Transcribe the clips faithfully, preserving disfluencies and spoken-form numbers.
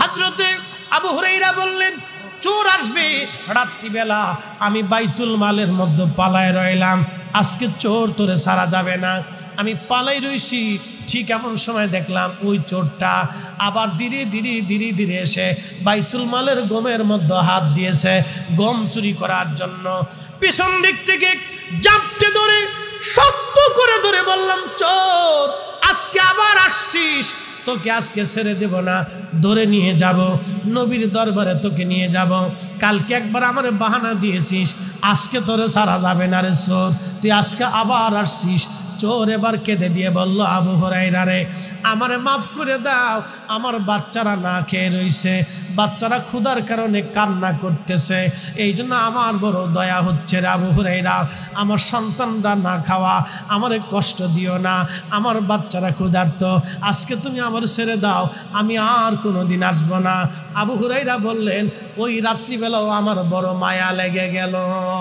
হযরতে আবু হুরায়রা বললেন, চোর আসবে রাত্রিবেলা, আমি বাইতুল মালের মধ্যে পালায় রইলাম, আজকে চোর তোরে ছাড়া যাবে না। আমি পালাই রইছি, ঠিক এমন সময় দেখলাম ওই চোরটা আবার ধীরে ধীরে ধীরে ধীরে এসে বাইতুল মালের গমের মধ্যে হাত দিয়েছে গম চুরি করার জন্য। পিছন দিক থেকে জাপটে ধরে শক্ত করে ধরে বললাম, চোর আজকে আবার আসছিস, তোকে আজকে ছেড়ে দেব না, ধরে নিয়ে যাব, নবীর দরবারে তোকে নিয়ে যাব। কালকে একবার আমার বাহানা দিয়েছিস, আজকে তোরে ছাড়া যাবে না রে চোর, তুই আজকে আবার আসছিস। চোর এবার কেঁদে দিয়ে বলল, আবু হুরায়রা রে, আমারে মাফ করে দাও, আমার বাচ্চারা না খেয়ে রইছে, বাচ্চারা ক্ষুধার কারণে কান্না করতেছে, এই জন্য আমার বড় দয়া হচ্ছে রে আবু হুরায়রা, আমার সন্তানরা না খাওয়া, আমারে কষ্ট দিও না, আমার বাচ্চারা ক্ষুধার্ত, আজকে তুমি আমার ছেড়ে দাও, আমি আর কোনো দিন আসবো না। আবু হুরায়রা বললেন, ওই রাত্রিবেলাও আমার বড় মায়া লেগে গেল।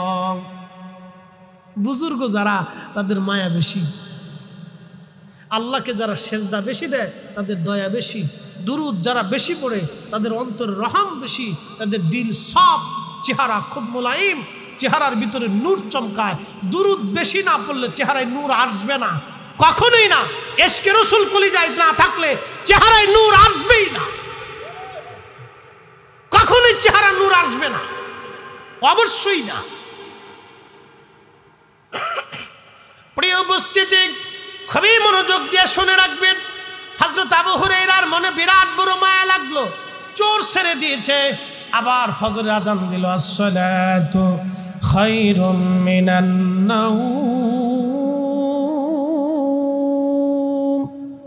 বুজুর্গ যারা তাদের মায়া বেশি, আল্লাহকে যারা সেজদা বেশি দেয় তাদের দয়া বেশি, দুরুদ যারা বেশি পড়ে তাদের অন্তর রহম বেশি, তাদের দিল সব, চেহারা খুব মোলায়েম, চেহারার ভিতরে নূর চমকায়। দুরুদ বেশি না পড়লে চেহারায় নূর আসবে না, কখনোই না। এশকে রসুল কলিজায় না থাকলে চেহারায় নূর আসবেই না, কখনোই চেহারা নূর আসবে না, অবশ্যই না। প্রিয় উপস্থিতি, খুবই মনোযোগ দিয়ে শুনে রাখবেন। হযরত আবু হুরায়রার মনে বিরাট বড় মায়া লাগলো, চোর ছেড়ে দিয়েছে, আবার ফজরের আজান দিল, আসসালাতু খায়রুম মিনান নাওম।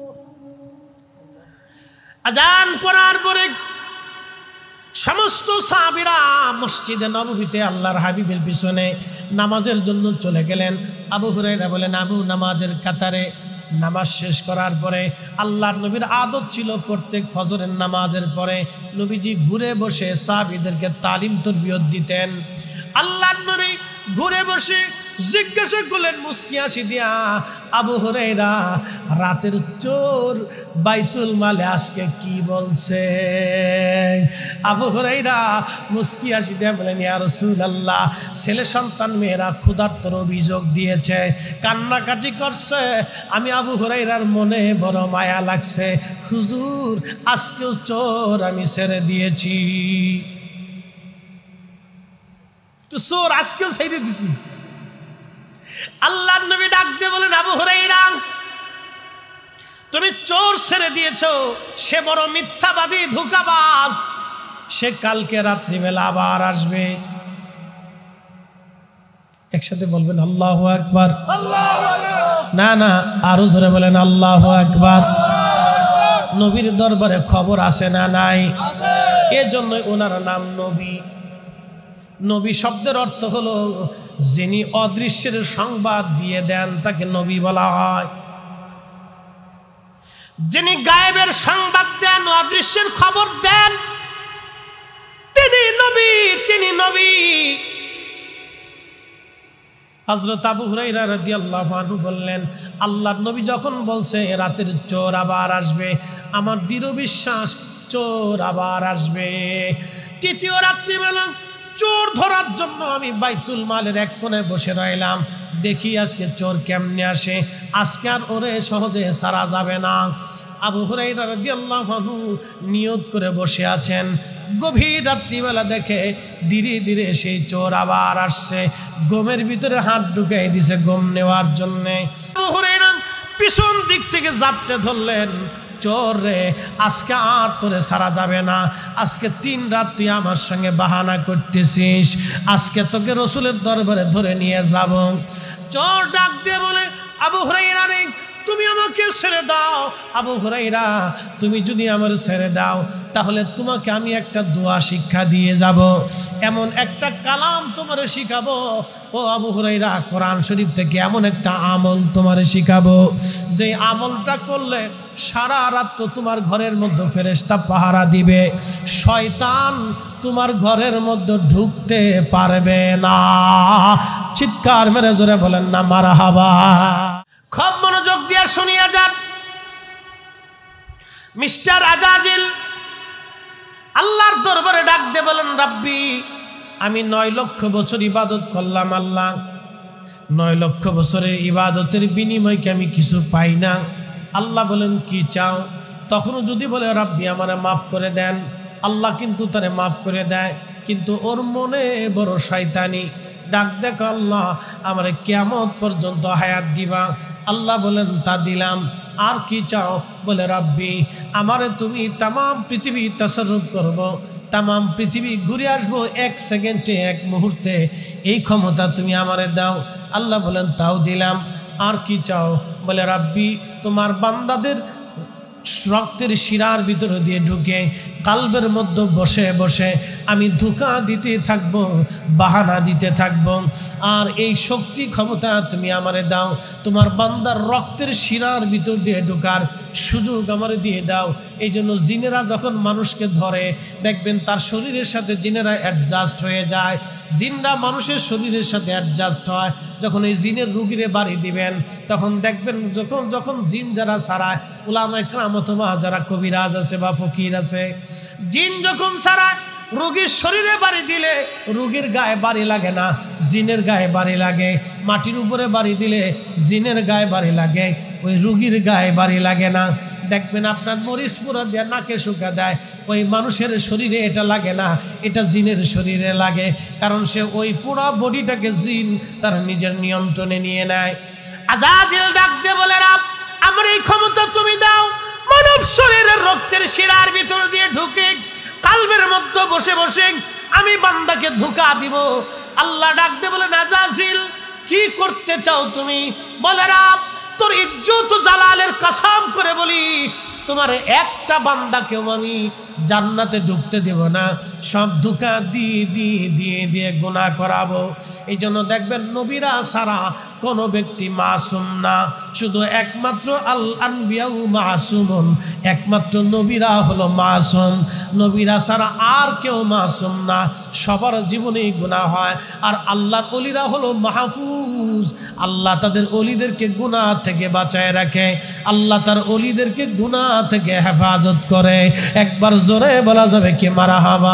আজান পড়ার পরে সমস্ত সাহাবীরা মসজিদে নববীতে আল্লাহর হাবিবের পিছনে নামাজের জন্য চলে গেলেন। আবু হুরায়রা বলেন, আবু নামাজের কাতারে নামাজ শেষ করার পরে আল্লাহর নবীর আদত ছিল প্রত্যেক ফজরের নামাজের পরে নবীজি ঘুরে বসে সাহাবীদেরকে তালিম তরবিয়ত দিতেন। আল্লাহর নবী ঘুরে বসে জিজ্ঞাসা করলেন মুস্কি হাসি দিয়া, আবু হুরায়রা, রাতের চোর বাইতুল মালে আজকে কি বলছে? আবু হুরায়রা মুস্কি হাসি দিয়া বলেন, ইয়া রাসূলুল্লাহ, ছেলে সন্তান মেয়েরা ক্ষুধার্তর অভিযোগ দিয়েছে, কান্নাকাটি করছে, আমি আবু হুরায়রার মনে বড় মায়া লাগছে, হুজুর আজকেও চোর আমি ছেড়ে দিয়েছি, চোর আজকেও ছেড়ে দিছি। আল্লাহর নবী ডাক দিয়ে বলেন, আবু হুরায়রা, তুমি চোর ছেড়ে দিয়েছো, সে বড় মিথ্যাবাদী, ধোঁকাবাজ, সে কালকে রাত্রিবেলা আবার আসবে। একসাথে বলবেন আল্লাহু আকবার। না না, আরো জোরে বলেন আল্লাহু আকবার। নবীর দরবারে খবর আসে না নাই? এজন্য ওনার নাম নবী। নবী শব্দের অর্থ হলো যিনি অদৃশ্যের সংবাদ দিয়ে দেন তাকে নবী বলা হয়। যিনি গায়েবের সংবাদ দেন, অদৃশ্যের খবর দেন, তিনি নবী, তিনি নবী। হযরত আবু হুরায়রা রাদিয়াল্লাহু আনহু বললেন, আল্লাহর নবী যখন বলছে রাতের চোর আবার আসবে, আমার দৃঢ় বিশ্বাস চোর আবার আসবে। তৃতীয় রাত্রিবেলা চোর ধরার জন্য আমি বাইতুল মালের এক কোণে বসে রইলাম, দেখি আজকে চোর কেমনে আসে, আজকে আর ওরে সহজে ছাড়া যাবে না। আবু হুরায়রা রাদিয়াল্লাহু আনহু নিয়ত করে বসে আছেন, গভীর রাত্রিবেলা দেখে ধীরে ধীরে সেই চোর আবার আসছে, গমের ভিতরে হাত ঢুকাই দিছে গম নেওয়ার জন্যে। আবু হুরায়রা পিছন দিক থেকে জাপটে ধরলেন, চোর রে, আজকে আর তোরে ছাড়া যাবে না, আজকে তিন রাত তুই আমার সঙ্গে বাহানা করতেছিস, আজকে তোকে রসুলের দরবারে ধরে নিয়ে যাব। চোর ডাক দিয়ে বলে, আবু হুরায়রা রে, তুমি আমাকে ছেড়ে দাও। আবু হুরায়রা, তুমি যদি আমার ছেড়ে দাও তাহলে তোমাকে আমি একটা দোয়া শিক্ষা দিয়ে যাব, এমন একটা কালাম তোমারে শিখাবো। ও আবু হুরায়রা, কোরআন শরীফ থেকে এমন একটা আমল তোমারে শিখাবো, যে আমলটা করলে সারা রাত তো তোমার ঘরের মধ্যে ফেরেশতা পাহারা দিবে, শয়তান তোমার ঘরের মধ্যে ঢুকতে পারবে না। চিৎকার মেরে জোরে বলেন না মারহাবা। খুব মনোযোগ দিয়ে শুনিয়া যান। মিস্টার আজাজিল দরবারে ডাক দিয়ে বলেন, রাব্বি আমি নয় লক্ষ বছর ইবাদত করলাম আল্লাহ, নয় লক্ষ বছরের ইবাদতের বিনিময়ে কি আমি কিছু পাই না? আল্লাহ বলেন, কি চাও? তখনও যদি বলে রাব্বি আমারে মাফ করে দেন, আল্লাহ কিন্তু তারে মাফ করে দেয়। কিন্তু ওর মনে বড় শয়তানি, ডাক দেখো আল্লাহ আমারে কিয়ামত পর্যন্ত হায়াত দিবা। আল্লাহ বলেন, তা দিলাম, আর কি চাও? বলে রাব্বি আমারে তুমি তামাম পৃথিবী তাসাররুফ করব, তামাম পৃথিবী ঘুরে আসবো এক সেকেন্ডে, এক মুহূর্তে, এই ক্ষমতা তুমি আমারে দাও। আল্লাহ বলেন, তাও দিলাম, আর কি চাও? বলে রাব্বি তোমার বান্দাদের রক্তের শিরার ভিতরে দিয়ে ঢুকে কালবের মধ্যে বসে বসে আমি ধোঁকা দিতে থাকব, বাহানা দিতে থাকব, আর এই শক্তি ক্ষমতা তুমি আমারে দাও। তোমার বান্দার রক্তের শিরার ভিতর দিয়ে ঢোকার সুযোগ আমারে দিয়ে দাও। এই জন্য জিনেরা যখন মানুষকে ধরে দেখবেন তার শরীরের সাথে জিনেরা অ্যাডজাস্ট হয়ে যায়, জিনরা মানুষের শরীরের সাথে অ্যাডজাস্ট হয়। যখন এই জিনের রুগীরে বাড়ি দিবেন তখন দেখবেন যখন যখন জিন যারা সারায়, উলামায়ে কেরাম অথবা যারা কবিরাজ আছে বা ফকির আছে, জিন যখন সারায় রোগীর শরীরে বাড়ি দিলে রোগীর গায়ে বাড়ি লাগে না, জিনের গায়ে বাড়ি লাগে। মাটির উপরে বাড়ি দিলে জিনের গায়ে বাড়ি লাগে, ওই রোগীর গায়ে বাড়ি লাগে না। দেখবেন আপনার মরিচ পুরা দিয়ে নাকে শুকা দেয়, ওই মানুষের শরীরে এটা লাগে না, এটা জিনের শরীরে লাগে, কারণ সে ওই পুরো বডিটাকে জিন তার নিজের নিয়ন্ত্রণে নিয়ে নেয়। আজাজিল ডাক দিয়ে বলে, রাব আমার এই ক্ষমতা তুমি দাও, মানব শরীরের রক্তের শিরার ভিতর দিয়ে ঢুকে কালবের মধ্যে বসে বসে আমি বান্দাকে ধোঁকা দিব। আল্লাহ ডাক দিয়ে বলে, আজাজিল কি করতে চাও তুমি? বলে, রাব তোর ইজ্জত জালালের কসম করে বলি তোমার একটা বান্দাকেও আমি জান্নাতে ঢুকতে দেব না, সব ধোঁকা দিয়ে দিয়ে দিয়ে দিয়ে গুনাহ করাবো। এই জন্য দেখবেন নবীরা সারা কোনো ব্যক্তি মাসুম না, শুধু একমাত্র আল আনবিয়াউ মাসুমুন, একমাত্র নবীরা হলো মাসুম। নবীরা ছাড়া আর কেউ মাসুম না, সবার জীবনেই গুনাহ হয়। আর আল্লাহর ওলিরা হলো মাহফুজ, আল্লাহ তাদের ওলিদেরকে গুনাহ থেকে বাঁচায় রাখে, আল্লাহ তার ওলিদেরকে গুনাহ থেকে হেফাজত করে। একবার জোরে বলা যাবে কি মারহাবা।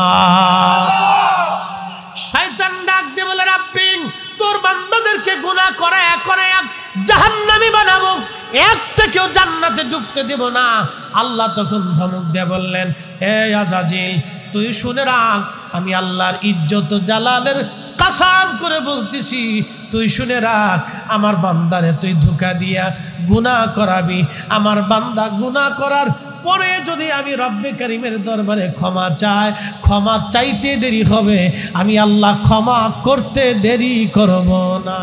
শয়তান ডাক দিয়ে বলে, রাব্বি তোর বান্দাদেরকে গুনাহ করে করে জাহান্নামী বানাবো, একটা কেউ জান্নাতে ঢুকতে দেব না। আল্লাহ তখন ধমক দিয়ে বললেন, হে আজাজিল তুই শুনে রাখ, আমি আল্লাহর ইজ্জত জালালের কসম করে বলতেছি, তুই শুনে রাখ, আমার বান্দারে তুই ধোঁকা দিয়া গুনাহ করাবি। আমার বান্দা গুনাহ করার পরে যদি আমি রব্বে কারিমের দরবারে ক্ষমা চাই, ক্ষমা চাইতে দেরি হবে, আমি আল্লাহ ক্ষমা করতে দেরি করব না।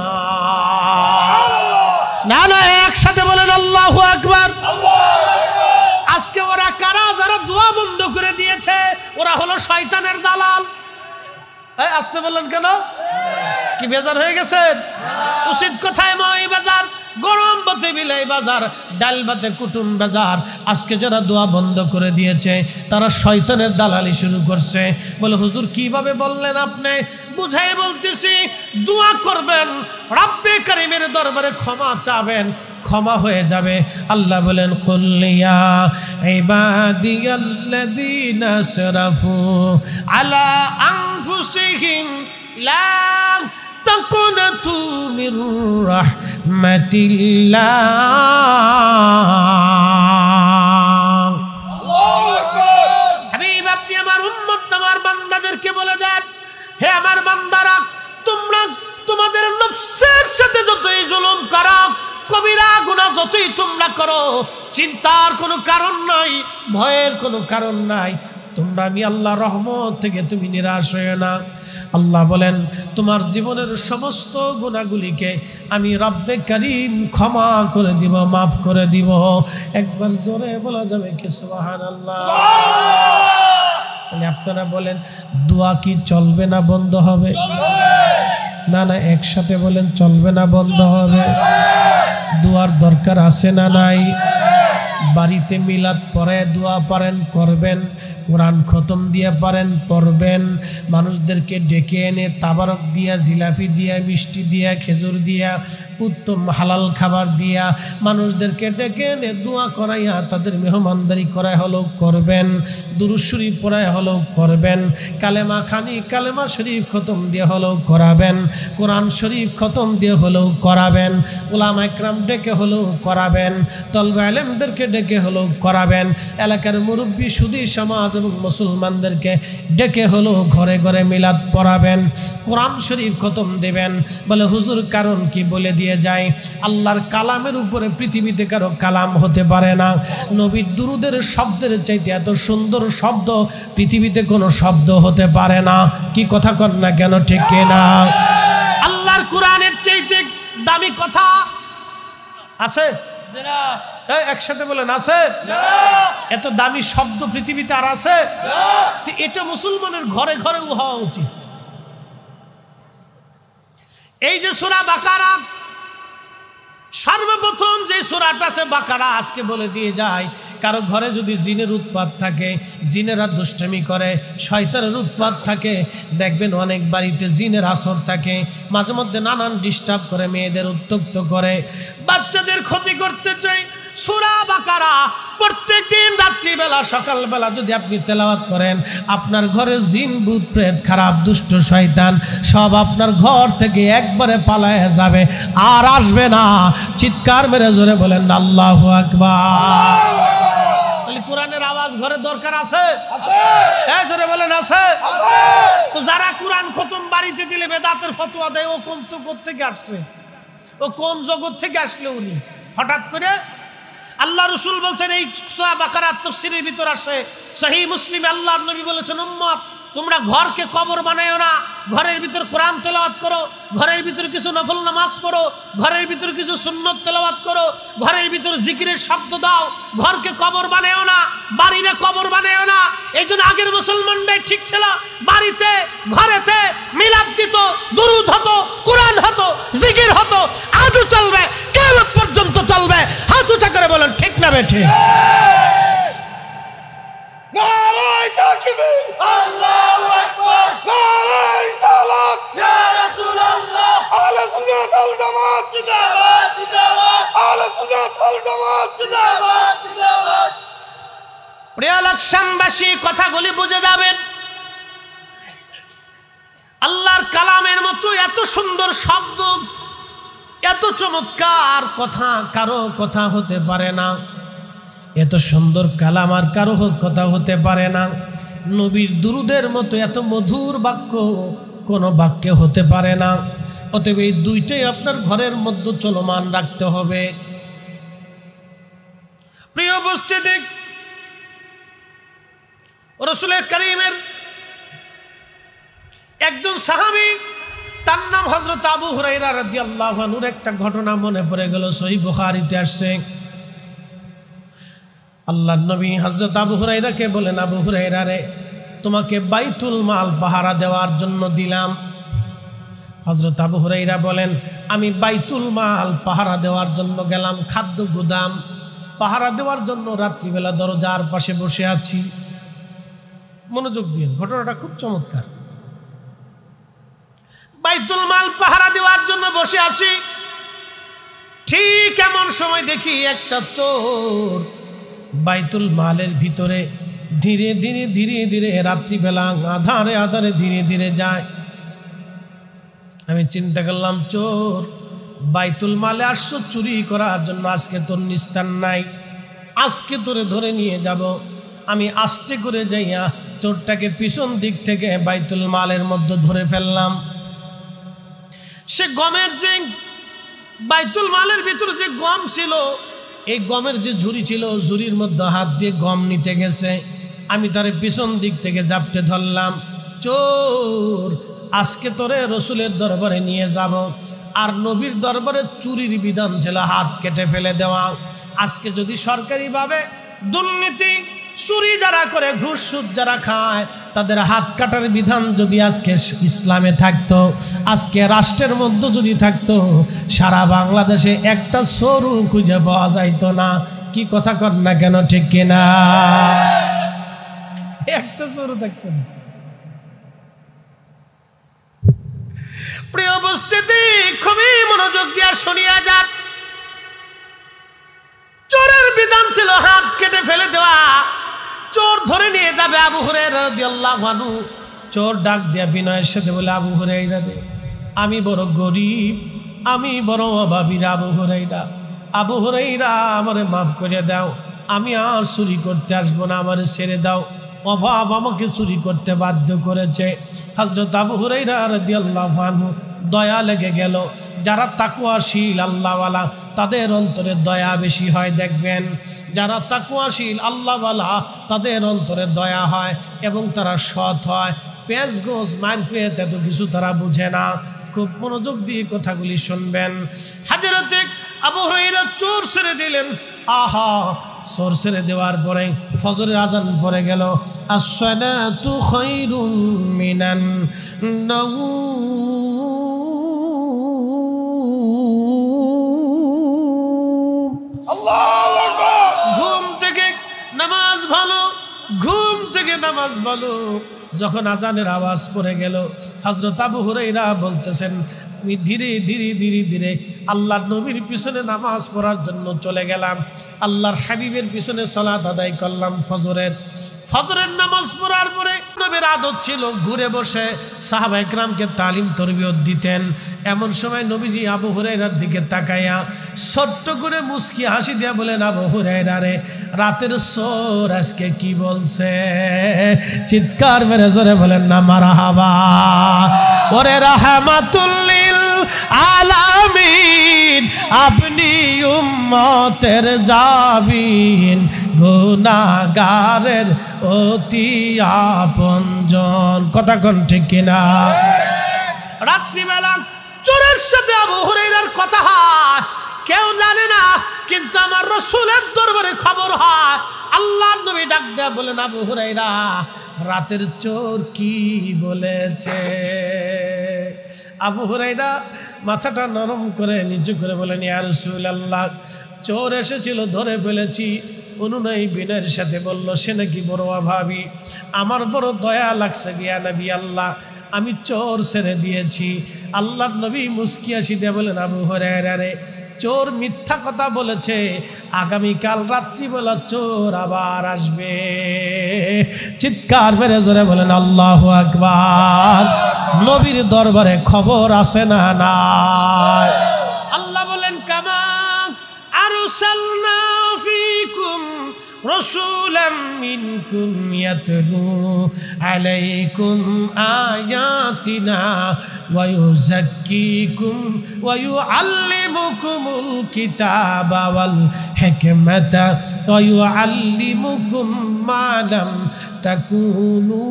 না না একসাথে বলেন আল্লাহু আকবার। আজকে ওরা কারা? যারা দোয়া বন্ধ করে দিয়েছে, ওরা হলো শয়তানের দালাল। আসতে বললেন কেন? কি বেজার হয়ে গেছেন? উচিত কথায় মই বাজার, গরম বাতে বিলাই বাজার, ডাল বাতে কুটুম বাজার। আজকে যারা দোয়া বন্ধ করে দিয়েছে তারা শয়তানের দালালি শুরু করছে। বলে, হুজুর কিভাবে বললেন আপনি? বুঝাই বলতেছি, দোয়া করবেন, রব্বে কারিমের দরবারে ক্ষমা চাবেন, ক্ষমা হয়ে যাবে। আল্লাহ বলেন, কুল ইয়া ইবাদিয়াল্লাযীনা আসরাফু আলা আনফুসিহিম লা তাকুনাতু মির রাহমাতিল্লাহ। আল্লাহু আকবার। হাবিব আপনি আমার উম্মত আমার বান্দাদেরকে বলে দেন, হে আমার বান্দারা, তোমরা তোমাদের নফসের সাথে যতই জুলুম করো, কবিরা গুনাহ যতই তোমরা করো, চিন্তার কোনো কারণ নাই, ভয়ের কোনো কারণ নাই। তোমরা আমি আল্লাহর রহমত থেকে তুমি নিরাশ হয়ে না। আল্লাহ বলেন, তোমার জীবনের সমস্ত গুনাহগুলিকে আমি রব্বে কারীম ক্ষমা করে দিব, মাফ করে দিব। একবার জোরে বলা যাবে কি সুবহানাল্লাহ। তাহলে আপনারা বলেন, দোয়া কি চলবে না বন্ধ হবে? না না একসাথে বলেন, চলবে না বন্ধ হবে? দোয়ার দরকার আছে না নাই? বাড়িতে মিলাদ পড়ে দোয়া পারেন করবেন, কোরআন খতম দিয়ে পারেন পড়বেন, মানুষদেরকে ডেকে এনে তাবারক দিয়া, জিলাপি দিয়া, মিষ্টি দিয়া, খেজুর দিয়া, উত্তম হালাল খাবার দিয়া মানুষদেরকে ডেকে এনে দোয়া করাইয়া তাদের মেহমানদারি করাই হলেও করবেন, দুরূদ শরীফ পড়াই হলেও করবেন, কালেমা খানি কালেমা শরীফ খতম দিয়ে হলেও করাবেন, কোরআন শরীফ খতম দিয়ে হলেও করাবেন, উলামা ইকরাম ডেকে হলেও করাবেন, তলবে আলেমদেরকে ডেকে হলেও করাবেন, এলাকার মুরব্বী সুদী সমাজ এবং মুসলমানদেরকে ডেকে হলেও ঘরে ঘরে মিলাদ পড়াবেন, কোরআন শরীফ খতম দেবেন। বলে হুজুর কারণ কি? বলে দিয়ে যায়, আল্লাহর কালামের উপরে পৃথিবীতে কারো কালাম হতে পারে না। নবীর দুরুদের শব্দের চাইতে এত সুন্দর শব্দ পৃথিবীতে কোনো শব্দ হতে পারে না। কি কথা কর না কেন? ঠিক কিনা? আল্লাহর কোরআনের চাইতে দামি কথা আছে? একসাথে বলেন আছে? এত দামি শব্দ পৃথিবীতে আর আছে? এটা মুসলমানের ঘরে ঘরেও হওয়া উচিত। এই যে সূরা বাকারা, সর্বপ্রথম যে সূরাটা আছে বাকারা, আজকে বলে দিয়ে যায়, কারো ঘরে যদি জিনের উৎপাত থাকে, জিনেরা দুষ্টামি করে, শয়তানের উৎপাত থাকে, দেখবেন অনেক বাড়িতে জিনের আসর থাকে, মাঝে মধ্যে নানান ডিস্টার্ব করে, মেয়েদের উত্ত্যক্ত করে, বাচ্চাদের ক্ষতি করতে চায়। সূরা বাকারা প্রত্যেক দিন রাত্রিবেলা সকালবেলা যদি আপনি তেলাওয়াত করেন, আপনার ঘরে জিন ভূত প্রেত খারাপ দুষ্ট শয়তান সব আপনার ঘর থেকে একবারে পালায় যাবে, আর আসবে না। চিৎকার মেরে জোরে বলেন আল্লাহু আকবার। তাহলে কোরআনের আওয়াজ ঘরে দরকার আছে? হ্যাঁ, জোরে বলেন আছে? তো যারা কোরআন খতম বাড়িতে দিলে বেদাতের ফতোয়া দেয়, ও কোন তো কোত্থেকে আসছে? ও কোন জগৎ থেকে আসলে উনি হঠাৎ করে? আল্লাহ রসুল বলছেন, এই সূরা বাকারার তাফসীরের ভিতর আসে, সহিহ মুসলিমে আল্লাহর নবী বলেছেন, উম্মত তোমরা ঘরকে কবর বানায়ো না, ঘরের ভিতর কোরআন তেলাওয়াত করো, ঘরের ভিতর কিছু নফল নামাজ পড়ো, ঘরের ভিতর কিছু সুন্নত তেলাওয়াত করো, ঘরের ভিতর জিকিরের শব্দ দাও, ঘরকে কবর বানায়ো না, বাড়িতে কবর বানায়ো না। এই জন্য আগের মুসলমানরাই ঠিক ছিল, বাড়িতে ঘরেতে মিলাদ দিত, দুরূদ হতো, কোরআন হতো, জিকির হতো, আজও চলবে, কিয়ামত পর্যন্ত চলবে। হাত উঁচা করে বলেন ঠিক না বেঠে? নারায়ে তাকবীর, আল্লাহু আকবার, নারায়ে রিসালাত, ইয়া রাসূলুল্লাহ, আহলে সুন্নাত ওয়াল জামাত জিন্দাবাদ, জিন্দাবাদ, আহলে সুন্নাত ওয়াল জামাত জিন্দাবাদ, জিন্দাবাদ। প্রিয় লাকসামবাসী, কথাগুলি বুঝে যাবেন। আল্লাহর কালামের মতো এত সুন্দর শব্দ, এত চমৎকার কথা কারো কথা হতে পারে না। এত সুন্দর কালাম আর কারো কথা হতে পারে না। নবীর দুরুদের মতো এত মধুর বাক্য কোনো বাক্যে হতে পারে না। অতএব এই দুইটাই আপনার ঘরের মধ্যে চলমান রাখতে হবে। প্রিয় উপস্থিতি, রাসূল কারীমের একজন সাহাবী, তার নাম হযরত আবু হুরায়রা রাদিয়াল্লাহু আনহুর একটা ঘটনা মনে পড়ে গেল, সহিহ বুখারীতে আসছে। আল্লাহর নবী হযরত আবু হুরায়রাকে বলেন, আবু হুরায়রা রে, তোমাকে বাইতুল মাল পাহারা দেওয়ার জন্য দিলাম। হযরত আবু হুরায়রা বলেন, আমি বাইতুল মাল পাহারা দেওয়ার জন্য গেলাম, খাদ্য গুদাম পাহারা দেওয়ার জন্য রাত্রিবেলা দরজার পাশে বসে আছি। মনোযোগ দিন, ঘটনাটা খুব চমৎকার। বাইতুল মাল পাহারা দেওয়ার জন্য বসে আছি, ঠিক এমন সময় দেখি একটা চোর বাইতুল মালের ভিতরে ধীরে ধীরে ধীরে ধীরে রাত্রিবেলা আধারে আধারে ধীরে ধীরে যায়। আমি চিন্তা করলাম, চোর বাইতুল মালে আসছো চুরি করার জন্য, আজকে তোর নিস্তার নাই, আজকে তোরে ধরে নিয়ে যাব। আমি আস্তে করে যাইয়া চোরটাকে পিছন দিক থেকে বাইতুল মালের মধ্যে ধরে ফেললাম। সে গমের যে বাইতুল মালের ভিতরে যে গম ছিল, এই গমের যে ঝুড়ি ছিল, ঝুড়ির মধ্যে হাত দিয়ে গম নিতে গেছে। আমি তার পিছন দিক থেকে জাপটে ধরলাম, চোর আজকে তোরে রসুলের দরবারে নিয়ে যাব। আর নবীর দরবারে চুরির বিধান ছিল হাত কেটে ফেলে দেওয়া। আজকে যদি সরকারিভাবে দুর্নীতি চুরি যারা করে, ঘুষ সুদ যারা খায়, তাদের হাত কাটার বিধান যদি আজকে ইসলামে থাকতো, আজকে রাষ্ট্রের মধ্যে যদি থাকতো, সারা বাংলাদেশে একটা চোরও খুঁজে পাওয়া যাইতো না। কি কথা কর না কেন, ঠিক কিনা? একটা চোরও থাকতো না। প্রিয় উপস্থিতি, খুবই মনোযোগ দিয়ে শুনিয়া যান। চোরের বিধান ছিল হাত কেটে ফেলে দেওয়া। চোর ধরে নিয়ে যাবে আবু হুরায়রা রাদিয়াল্লাহু আনহু। চোর ডাক দিয়া বিনয়ের সাথে বলে, আবু হুরায়রা রে, আমি বড় গরিব, আমি বড় অভাবী আবু হুরায়রা। আবু হুরায়রা, আমারে মাফ করে দাও, আমি আর চুরি করতে আসবো না, আমারে ছেড়ে দাও। অভাব আমাকে চুরি করতে বাধ্য করেছে। হযরত আবু হুরায়রা রাদিয়াল্লাহু আনহু দয়া লেগে গেল। যারা তাকওয়াশীল আল্লাহওয়ালা তাদের অন্তরে দয়া বেশি হয়, দেখবেন যারা তাকওয়াশীল আল্লাহওয়ালা তাদের অন্তরে দয়া হয় এবং তারা সৎ হয়। পেঁচ গোছ মারফিয়াত এত কিছু তারা বুঝে না। খুব মনোযোগ দিয়ে কথাগুলি শুনবেন। হযরতে আবু হুরায়রা চোর ছেড়ে দিলেন। আহা, চোর ছেড়ে দেওয়ার পরে ফজরের আজান পড়ে গেল। আসসালাতু খায়রুম মিনান নাওম। আল্লাহু আকবার। ঘুম থেকে নামাজ ভালো, ঘুম থেকে নামাজ ভালো। যখন আজানের আওয়াজ পড়ে গেল, হযরত আবু হুরায়রা বলতেছেন, আমি ধীরে ধীরে ধীরে ধীরে আল্লাহর নবীর পিছনে নামাজ পড়ার জন্য চলে গেলাম। আল্লাহর হাবিবের পিছনে সালাত আদায় করলাম ফজরের। ফজরের নামাজ পড়ার পরে নবীর আদত ছিল ঘুরে বসে সাহাবায়ে কেরামকে তালিম তরবিয়ত দিতেন। এমন সময় নবীজি আবু হুরায়রার দিকে তাকাইয়া ছোট্ট করে মুস্কি হাসি দিয়া বলেন, আবু হুরায়রা রে, রাতের চোর আজকে কি বলছে? চিৎকার মেরে জোরে বলেন না মারহাবা। ওরে রাহমাতুল লিল আলামিন, আপনি উম্মতের জাবিন, গুনাহগারের অতি আপনজন। কথা কোন ঠিক কিনা? রাত্রিবেলা চোরের সাথে আবু হুরায়রার কথা হয়, কেউ জানে না, কিন্তু আমার রাসূলের দরবারে খবর হয়। আল্লাহর নবী ডাক দেয়া বলেন, আবু হুরায়রা, রাতের চোর কি বলেছে? আবু হুরায়রা মাথাটা নরম করে নিচু করে বলেন, ইয়া রাসূলুল্লাহ, চোর এসেছিল, ধরে ফেলেছি। অনুনয় বিনয়ের সাথে বলল, সে নাকি বড় অভাবী, আমার বড় দয়া লাগছে গিয়া নবী আল্লাহ, আমি চোর ছেড়ে দিয়েছি। আল্লাহর নবী মুস্কি হাসি দিয়ে বলেন, আবু হুরায়রা রে, চোর মিথ্যা কথা বলেছে, আগামীকাল রাত্রিবেলা চোর আবার আসবে। চিৎকার মেরে জোরে বলেন আল্লাহু আকবার। নবীর দরবারে খবর আছে না নাই? আল্লাহ বলেন, কামা আরসালনা ফীকুম রাসূলাম মিনকুম ইয়াতলু আলাইকুম আয়াতিনা ওয়া ইউযাক্কিকুম ওয়া ইউআল্লিমুকুমুল কিতাবা ওয়াল হিকমাতা ওয়া ইউআল্লিমুকুম মা লাম তাকুনু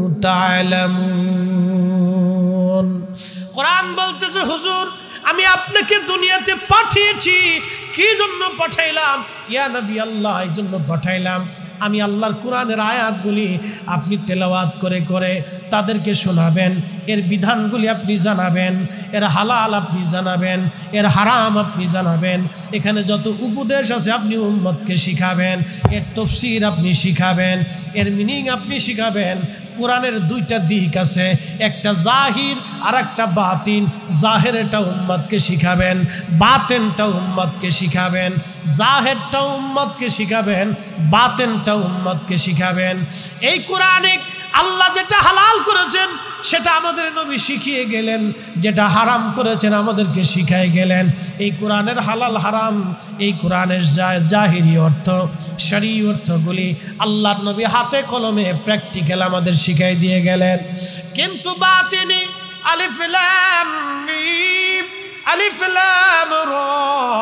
তা'লামুন। কোরআন বলতেছে, হুজুর, আমি আপনাকে দুনিয়াতে পাঠিয়েছি। কি জন্য পাঠাইলাম? ইয়া নবী আল্লাহ, এই জন্য পাঠাইলাম আমি আল্লাহর কোরআনের আয়াতগুলি আপনি তেলাওয়াত করে করে তাদেরকে শোনাবেন, এর বিধানগুলি আপনি জানাবেন, এর হালাল আপনি জানাবেন, এর হারাম আপনি জানাবেন, এখানে যত উপদেশ আছে আপনি উম্মতকে শিখাবেন, এর তাফসীর আপনি শিখাবেন, এর মিনিং আপনি শিখাবেন। কোরআনের দুইটা দিক আছে, একটা জাহির আর একটা বাতিন। জাহেরটা উম্মতকে শিখাবেন, বাতেনটা উম্মতকে শিখাবেন। জাহেরটা উম্মতকে শিখাবেন, বাতেনটা উম্মতকে শিখাবেন। এই কোরআনে আল্লাহ যেটা হালাল করেছেন সেটা আমাদের নবী শিখিয়ে গেলেন, যেটা হারাম করেছেন আমাদেরকে শিখাই গেলেন। এই কোরআনের হালাল হারাম, এই কোরআনের জাহিরি অর্থ, শরঈ অর্থগুলি আল্লাহর নবী হাতে কলমে প্র্যাকটিক্যাল আমাদের শিখাই দিয়ে গেলেন। কিন্তু বাতিনি, আলিফ লাম মিম, আলিফ লাম রা,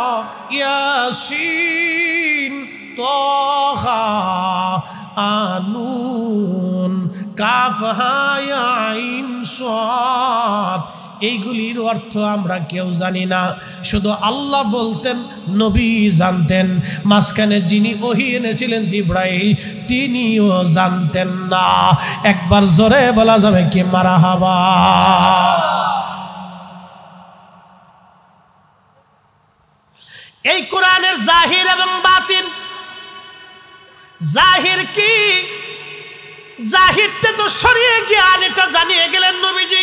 ইয়াসিন, তাহা, আনুন, কাফ হা ইয়া আইন সাদ, এইগুলির অর্থ আমরা কেউ জানি না, শুধু আল্লাহ বলতেন, নবী জানতেন। মাঝখানে যিনি ওহী এনেছিলেন জিবরাইল, তিনিও জানতেন না। একবার জোরে বলা যাবে কি মারহাবা? এই কোরআনের জাহির এবং বাতিন জাহির কি? জাহিরটা তো সরিয়ে জ্ঞান, এটা জানিয়ে গেলেন নবীজি।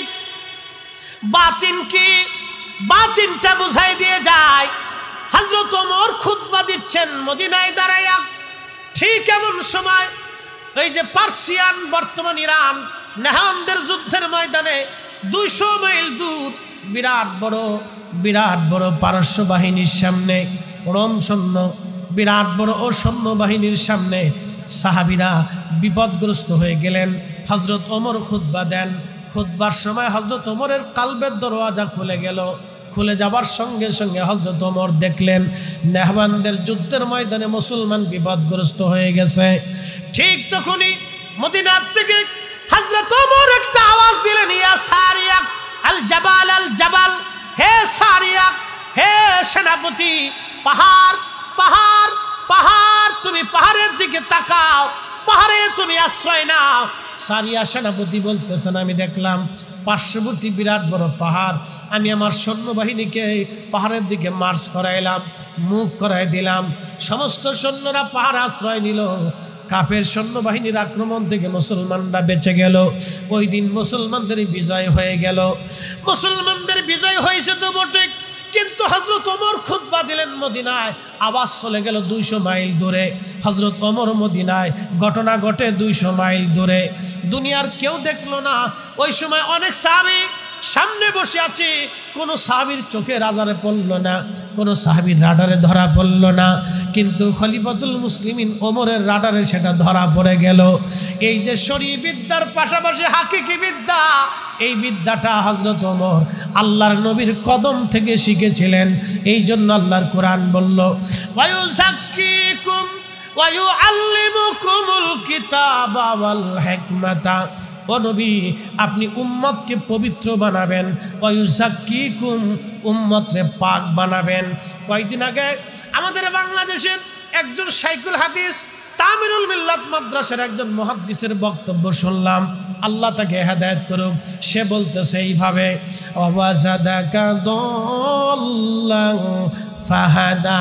বাতিন কি? বাতিনটা বুঝাই দিয়ে যায়। হযরত ওমর খুতবা দিচ্ছেন মদিনায় দাঁড়াইয়া। ঠিক এমন সময় এই যে পার্সিয়ান, বর্তমান ইরান, নেহানদের যুদ্ধের ময়দানে দুইশো মাইল দূর বিরাট বড় বিরাট বড় পারস্য বাহিনীর সামনে, রোম সৈন্য, বিরাট বড় ও সৈন্য বাহিনীর সামনে সাহাবীরা বিপদগ্রস্ত হয়ে গেলেন। হযরত ওমর খুতবা দেন। খুতবার সময় হযরত ওমরের কালবের দরওয়াজা খুলে গেল। খুলে যাবার সঙ্গে সঙ্গে হযরত ওমর দেখলেন নেহবানদের যুদ্ধের ময়দানে মুসলমান বিপদগ্রস্ত হয়ে গেছে। ঠিক তখনই মদিনার থেকে হযরত ওমর একটা আওয়াজ দিলেন, ইয়া সারিয়া আল জাবাল আল জাবাল, হে সারিয়া, হে সেনাপতি, পাহাড় পাহাড় পাহাড়, তুমি পাহাড়ের দিকে তাকাও, পাহাড়ে তুমি আশ্রয় নাও। সারিয়া সেনাপতি বলতেছেন, আমি দেখলাম পার্শ্ববর্তী বিরাট বড় পাহাড়, আমি আমার সৈন্যবাহিনীকে পাহাড়ের দিকে মার্চ করাইলাম, মুভ করাই দিলাম। সমস্ত সৈন্যরা পাহাড় আশ্রয় নিল। কাফের সৈন্যবাহিনীর আক্রমণ থেকে মুসলমানরা বেঁচে গেল। ওই দিন মুসলমানদের বিজয় হয়ে গেল। মুসলমানদের বিজয় হয়েছে তো বটে, কিন্তু হযরত ওমর খুতবা দিলেন মদিনায়। আওয়াজ চলে গেল দুইশো মাইল দূরে। হযরত ওমর মদিনায়, ঘটনা ঘটে দুইশো মাইল দূরে। দুনিয়ার কেউ দেখলো না। ওই সময় অনেক সাহাবী সামনে বসে আছে, কোনো সাহাবীর চোখে রাজারে পড়ল না, কোনো সাহাবীর রাডারে ধরা পড়ল না, কিন্তু খলিফাতুল মুসলিমিন ওমরের রাডারে সেটা ধরা পড়ে গেল। এই যে শরঈ বিদ্যার পাশাপাশি হাকিকি বিদ্যা, এই বিদ্যাটা হযরত ওমর আল্লাহর নবীর কদম থেকে শিখেছিলেন। এই জন্য আল্লাহর কোরআন বলল, ওয়ায়ুযাক্কিকুম ওয়ায়ুআল্লিমুকুমুল কিতাবা ওয়াল হিকমাতা। ও নবী, আপনি উম্মতকে পবিত্র বানাবেন, ওয়ায়ুযাক্কিকুম, উম্মতরে পাক বানাবেন। কয়েকদিন আগে আমাদের বাংলাদেশের একজন শাইখুল হাদিস তামিরুল মিল্লাত মাদ্রাসার একজন মুহাদ্দিসের বক্তব্য শুনলাম, আল্লাহ তাকে হেদায়েত করুক। সে বলতেছে এইভাবে, ওয়াজাদাকা দাল্লান ফাহাদা।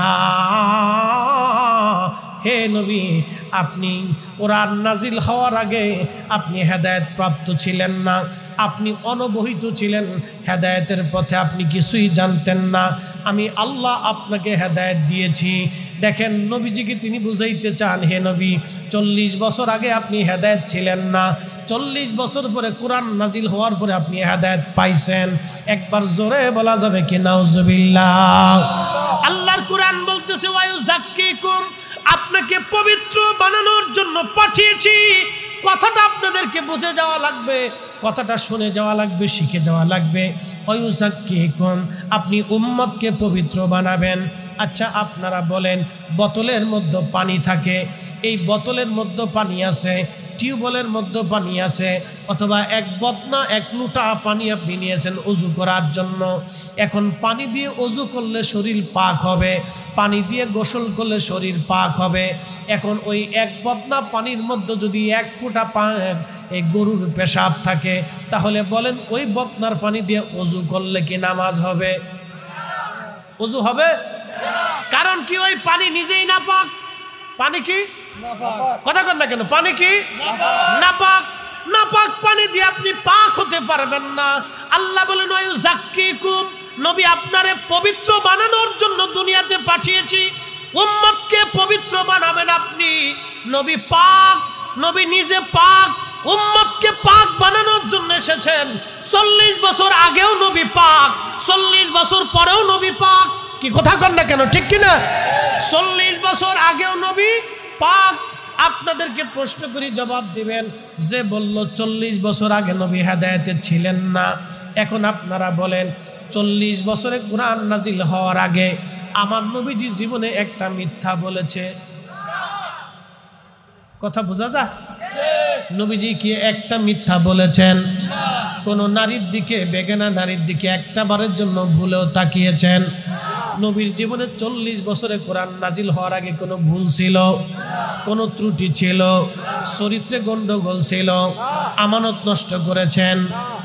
হে নবী, আপনি কোরআন নাজিল হওয়ার আগে আপনি হেদায়েত প্রাপ্ত ছিলেন না, আপনি অনবহিত ছিলেন, হেদায়েতের পথে আপনি কিছুই জানতেন না, আমি আল্লাহ আপনাকে হেদায়েত দিয়েছি। দেখেন নবীজিকে তিনি বুঝাইতে চান, হে নবী, চল্লিশ বছর আগে আপনি হেদায়েত ছিলেন না, চল্লিশ বছর পরে কোরআন নাজিল হওয়ার পরে আপনি হেদায়েত পাইছেন। একবার জোরে বলা যাবে কি নাউজুবিল্লাহ। আল্লাহর কোরআন বলতেছে, ওয়ায়ুযাক্কিকুম, আপনাকে পবিত্র বানানোর জন্য পাঠিয়েছি। কথাটা আপনাদেরকে বুঝে যাওয়া লাগবে, কথাটা শুনে যাওয়া লাগবে, শিখে যাওয়া লাগবে। ওয়ায়ুযাক্কিকুম, আপনি উম্মতকে পবিত্র বানাবেন। আচ্ছা আপনারা বলেন, বোতলের মধ্যে পানি থাকে, এই বোতলের মধ্যে পানি আছে, টিউবওয়েলের মধ্যে পানি আছে, অথবা এক বদনা এক লুটা পানি আপনি নিয়েছেন ওযু করার জন্য। এখন পানি দিয়ে ওযু করলে শরীর পাক হবে, পানি দিয়ে গোসল করলে শরীর পাক হবে। এখন ওই এক বদনা পানির মধ্যে যদি এক ফোঁটা এই গরুর পেশাব থাকে, তাহলে বলেন ওই বদনার পানি দিয়ে ওযু করলে কি নামাজ হবে? ওযু হবে? কারণ কি ওই পানি নিজেই নাপাক। পানি কি কথা কন না কেন? পানি কি নাপাক। নাপাক পানি দিয়ে আপনি পাক হতে পারবেন না। আল্লাহ বলেন, ওয়ায়ুযাক্কিকুম, নবী আপনারে পবিত্র বানানোর জন্য দুনিয়াতে পাঠিয়েছি, উম্মতকে পবিত্র বানাবেন আপনি। নবী পাক, নবী নিজে পাক, উম্মতকে পাক বানানোর জন্য এসেছেন। চল্লিশ বছর আগেও নবী পাক, চল্লিশ বছর পরেও নবী পাক। কি কথা কন না কেন? ঠিক কিনা? চল্লিশ বছর আগেও নবী পাক। আপনাদেরকে প্রশ্ন করি, জবাব দিবেন। যে বলল চল্লিশ বছর আগে নবী হেদায়েতে ছিলেন না, এখন আপনারা বলেন চল্লিশ বছরে কোরআন নাজিল হওয়ার আগে আমার নবীজি জীবনে একটা মিথ্যা বলেছে? কথা বোঝা যায়? নবীজি কি একটা মিথ্যা বলেছেন? কোন নারীর দিকে, বেগানা নারীর দিকে একটা বারের জন্য ভুলেও তাকিয়েছেন? নবীর জীবনে চল্লিশ বছরে কোরআন নাজিল হওয়ার আগে কোনো ভুল ছিল, কোনো ত্রুটি ছিল, চরিত্রে গন্ডগোল ছিল, আমানত নষ্ট করেছেন?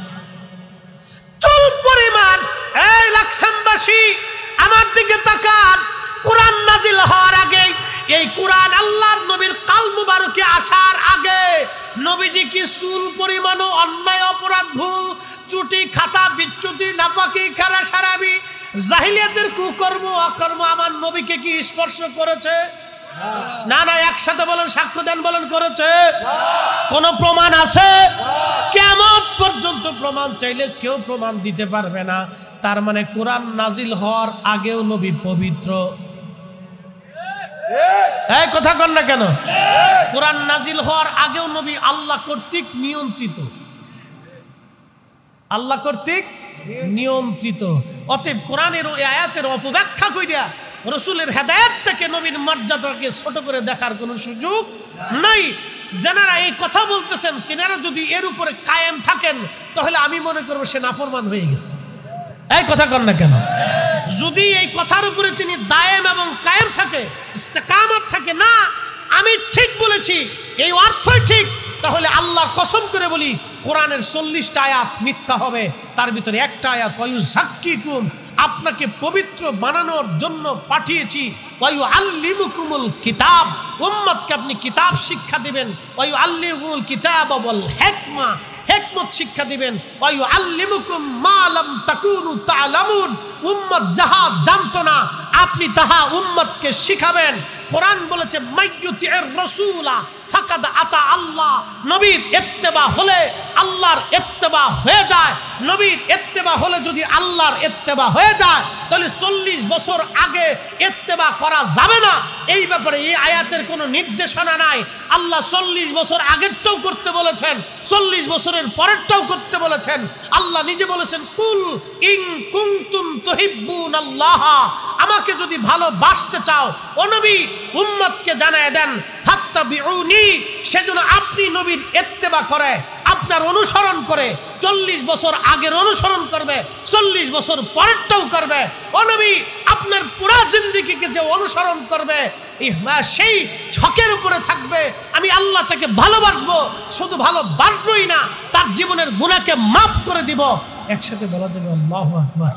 চুল পরিমাণ এই লাকসামবাসী আমার দিকে তাকান, কোরআন নাজিল হওয়ার আগে এই কোরআন আল্লাহর নবীর কাল মুবারকে আসার আগে নবীজি কি চুল পরিমাণও অন্যায় অপরাধ ভুল ত্রুটি খাতা বিচ্যুতি নাপাকি খারা সারাবি জাহিলিয়াতের কুকর্ম অকর্ম আমার নবীকে কি স্পর্শ করেছে? না না, একসাথে বলেন, সাক্ষ্য দেন, বলেন করেছে? কোন প্রমাণ আছে? কিয়ামত পর্যন্ত প্রমাণ চাইলে কেউ প্রমাণ দিতে পারবে না। তার মানে কোরআন নাজিল হওয়ার আগেও নবী পবিত্র। এই কথা কন না কেন? কোরআন নাজিল হওয়ার আগেও নবী আল্লাহ কর্তৃক নিয়ন্ত্রিত, আল্লাহ কর্তৃক নিয়ন্ত্রিত। অতএব কোরআনের ওই আয়াতের অপব্যাখ্যা কইরা রসুলের হেদায়েত থেকে নবীর মর্যাদাকে ছোট করে দেখার কোনো সুযোগ নাই। যারা এই কথা বলতেছেন তিনারা যদি এর উপরে কায়েম থাকেন তাহলে আমি মনে করবো সে নাফরমান হয়ে গেছে। এই কথা কন না কেন? যদি এই কথার উপরে তিনি দায়েম এবং কায়েম থাকে, ইস্তেকামত থাকে, না আমি ঠিক বলেছি, এই অর্থই ঠিক, তাহলে আল্লাহর কসম করে বলি কোরআনের চল্লিশটা আয়াত মিথ্যা হবে। তার ভিতরে একটা আয়াত ওয়ায়ুযাক্কিকুম, আপনাকে পবিত্র বানানোর জন্য পাঠিয়েছি। ওয়ায়ুআল্লিমুকুমুল কিতাব, উম্মতকে আপনি কিতাব শিক্ষা দিবেন। ওয়ায়ুআল্লিমুল কিতাব ওয়াল হিকমা, হিকমত শিক্ষা দিবেন। ওয়ায়ুআল্লিমুকুম মা লাম তাকুনু তা'লামুন, উম্মত যাহা জানতো না আপনি তাহা উম্মতকে শিখাবেন। কোরআন বলেছে মাইয়ুতির রাসূলা ফাকাদ আতা আল্লাহ, নবীর ইত্তেবা হলে আল্লাহর ইত্তেবা হয়ে যায়। নবীর ইত্তেবা হলে যদি আল্লাহর ইত্তেবা হয়ে যায় তাহলে চল্লিশ বছর আগে ইত্তেবা করা যাবে না। এই ব্যাপারে এই আয়াতের কোনো নির্দেশনা নাই। আল্লাহ চল্লিশ বছর আগেরটাও করতে বলেছেন, চল্লিশ বছরের পরেরটাও করতে বলেছেন। আল্লাহ নিজে বলেছেন কুল ইন কুনতুম তুহিব্বুনাল্লাহ, আমাকে যদি ভালোবাসতে চাও ও নবী উম্মতকে জানায় দেন ফাত্তাবিউনি, সেজন্য আপনি নবীর ইত্তেবা করে আপনার অনুসরণ করে চল্লিশ বছর আগের অনুসরণ করবে, চল্লিশ বছর পরেরটাও করবে। ও নবী আপনার পুরা জিন্দেগিকে যে অনুসরণ করবে সেই হকের উপরে থাকবে। আমি আল্লাহ তাকে ভালোবাসবো, শুধু ভালোবাসবোই না তার জীবনের গুনাহকে মাফ করে দিব। একসাথে বলা যাবে আল্লাহু আকবার।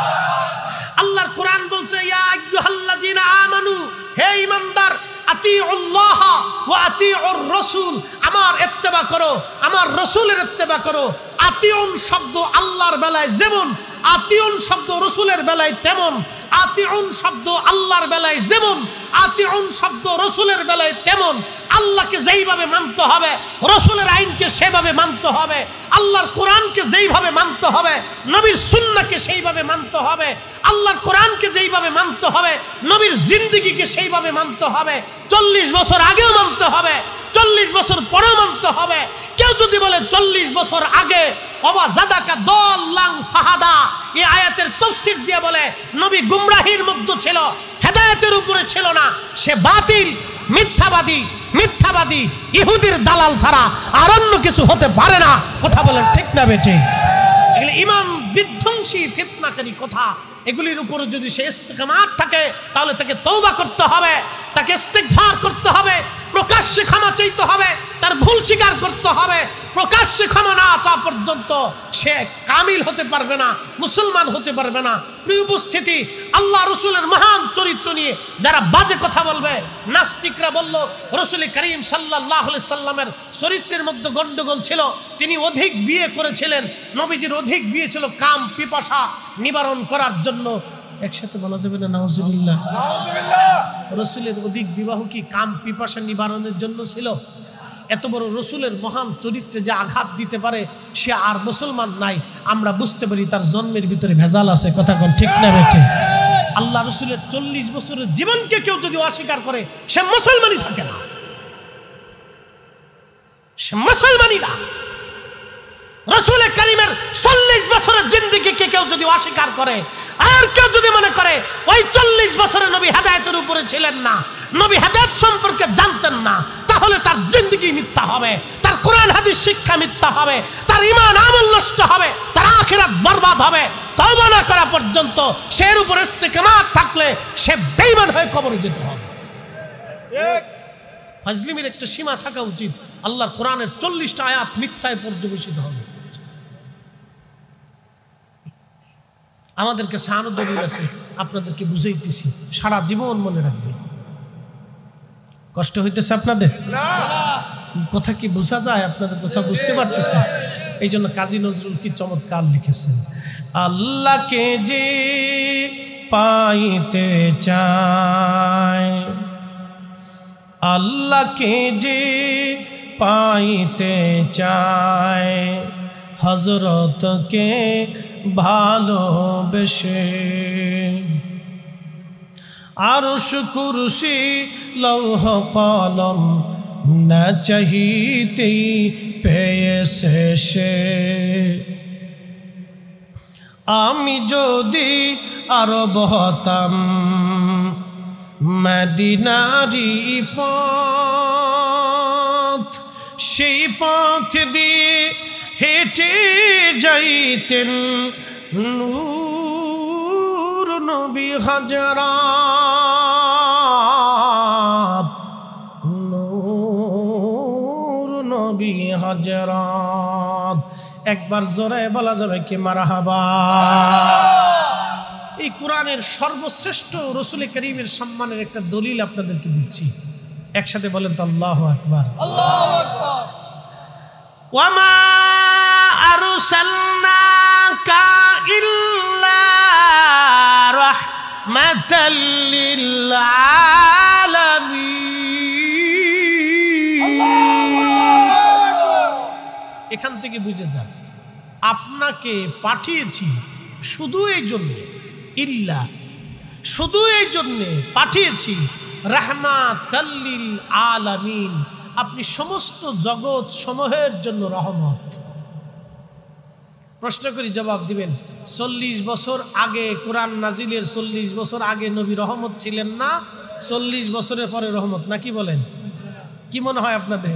আল্লাহর কোরআন বলছে ইয়া আইয়ুহাল্লাযিনা আমানু, হে ঈমানদার, আতিউল্লাহ ওয়া আতিউর রাসূল, আমার ইত্তেবা করো, আমার রাসূলের ইত্তেবা করো। আতিউন শব্দ আল্লাহর বেলায় যেমন, আতিউন শব্দ রাসূলের বেলায় তেমন। আতিউন শব্দ আল্লাহর বেলায় যেমন, আতিউন শব্দ রাসূলের বেলায় তেমন। আল্লাহকে যেইভাবে মানতে হবে, রাসূলের আইনকে সেভাবে মানতে হবে, আল্লাহর কোরআনকে যেইভাবে মানতে হবে, নবীর সুন্নাহকে সেইভাবে মানতে হবে। আল্লাহর কোরআনকে যেইভাবে মানতে হবে, নবীর জিন্দেগিকে সেইভাবে মানতে হবে। চল্লিশ বছর আগেও মানতে হবে, চল্লিশ বছর পরেও মানতে হবে। কেউ যদি বলে চল্লিশ বছর আগে ওয়া জাদাকা দাল্লান ফাহাদা, এই আয়াতের তাফসীর দিয়ে বলে নবী গুমরাহির মধ্যে ছিল, হেদায়েতের উপরে ছিল না, সে বাতিল, মিথ্যাবাদী, মিথ্যাবাদী ইহুদির দালাল ছাড়া আর অন্য কিছু হতে পারে না। কথা বলেন ঠিক না বেটি? এগুলি ঈমান বিধ্বংসী ফিতনাকারী কথা। এগুলির উপরে যদি সে ইস্তেকামাত থাকে তাহলে তাকে তওবা করতে হবে, তাকে ইস্তিগফার করতে হবে, প্রকাশ্যে ক্ষমা চাইতে হবে, তার ভুল স্বীকার করতে হবে। প্রকাশ্যে ক্ষমা না চাওয়া পর্যন্ত সে কামিল হতে পারবে না, মুসলমান হতে পারবে না। প্রিয় উপস্থিতি, আল্লাহ রসুলের মহান চরিত্র নিয়ে যারা বাজে কথা বলবে, নাস্তিকরা বলল রসুল করিম সাল্লাল্লাহু আলাইহি সাল্লামের চরিত্রের মধ্যে গন্ডগোল ছিল, তিনি অধিক বিয়ে করেছিলেন। নবীজির অধিক বিয়ে ছিল কাম পিপাসা নিবারণ করার জন্য। একসাথে বলা যাবে না নাউজুবিল্লাহ? রসুলের অধিক বিবাহ কি কাম পিপাসা নিবারণের জন্য ছিল? এত বড় রসুলের মহান চরিত্রে যে আঘাত দিতে পারে সে আর মুসলমান নাই। আমরা বুঝতে পারি তার জন্মের ভিতরে ভেজাল আছে। কথা কোন ঠিক না বেঠে? আল্লাহ রসুলের চল্লিশ বছরের জীবনকে কেউ যদি অস্বীকার করে সে মুসলমানই থাকে না, সে মুসলমানই না। রসুল করিমের চল্লিশ বছরের জিন্দেগিকে কেউ যদি অস্বীকার করে, আর কেউ যদি মনে করে ওই চল্লিশ বছরে নবী হেদায়েতের উপরে ছিলেন না, নবী হেদায়েত সম্পর্কে জানতেন না, তাহলে তার জিন্দেগি মিথ্যা হবে, তার কোরআন হাদিস শিক্ষা মিথ্যা হবে, তার ঈমান আমল নষ্ট হবে, তার আখিরাত বরবাদ হবে। তওবা না করা পর্যন্ত সে এর উপরে ইস্তেকামাত থাকলে সে বেঈমান হয়ে কবরে যেতে হবে। ফাজলিমের একটা সীমা থাকা উচিত। আল্লাহর কোরআনের চল্লিশটা আয়াত মিথ্যায় পর্যবেসিত হবে। আমাদেরকে সাহানো দলিল আছে, আপনাদেরকে বুঝাইতেছি, সারা জীবন মনে রাখবেন। কষ্ট হইতেছে আপনাদের? কথা কি বোঝা যায়? আপনাদের কথা বুঝতে পারতেছেন? এই জন্য কাজী নজরুল কি চমৎকার লিখেছেন, আল্লাহকে যে পাইতে চায়, আল্লাহকে যে পাইতে চায়, হযরতকে ভালোবেসে আরশ কুরসি লৌহ কলম না চাহিতেই পেয়েছে সে। আমি যদি আরব হতাম মদিনারি পথ, সেই পথ দিয়ে হেঁটে যাইতেন নূর নবী হযরত, নূর নবী হযরত। একবার জোরে বলা যাবে কি মারহাবা? এই কোরআনের সর্বশ্রেষ্ঠ রাসূল করিমের সম্মানের একটা দলিল আপনাদেরকে দিচ্ছি, একসাথে বলেন তো আল্লাহু আকবার। আল্লাহু আকবার। ওয়ামা আরসালনাকা ইল্লা রাহমাতাল লিল আলামিন। এখান থেকে বুঝে যান, আপনাকে পাঠিয়েছি শুধু এই জন্য, ইল্লা শুধু এই জন্য পাঠিয়েছি, রাহমাতাল লিল আলামিন, আপনি সমস্ত জগৎ সমূহের জন্য রহমত। প্রশ্ন করি, জবাব দিবেন। চল্লিশ বছর আগে কোরআন নাজিলের চল্লিশ বছর আগে নবী রহমত ছিলেন না, চল্লিশ বছরের পরে রহমত, নাকি বলেন? কি মনে হয় আপনাদের?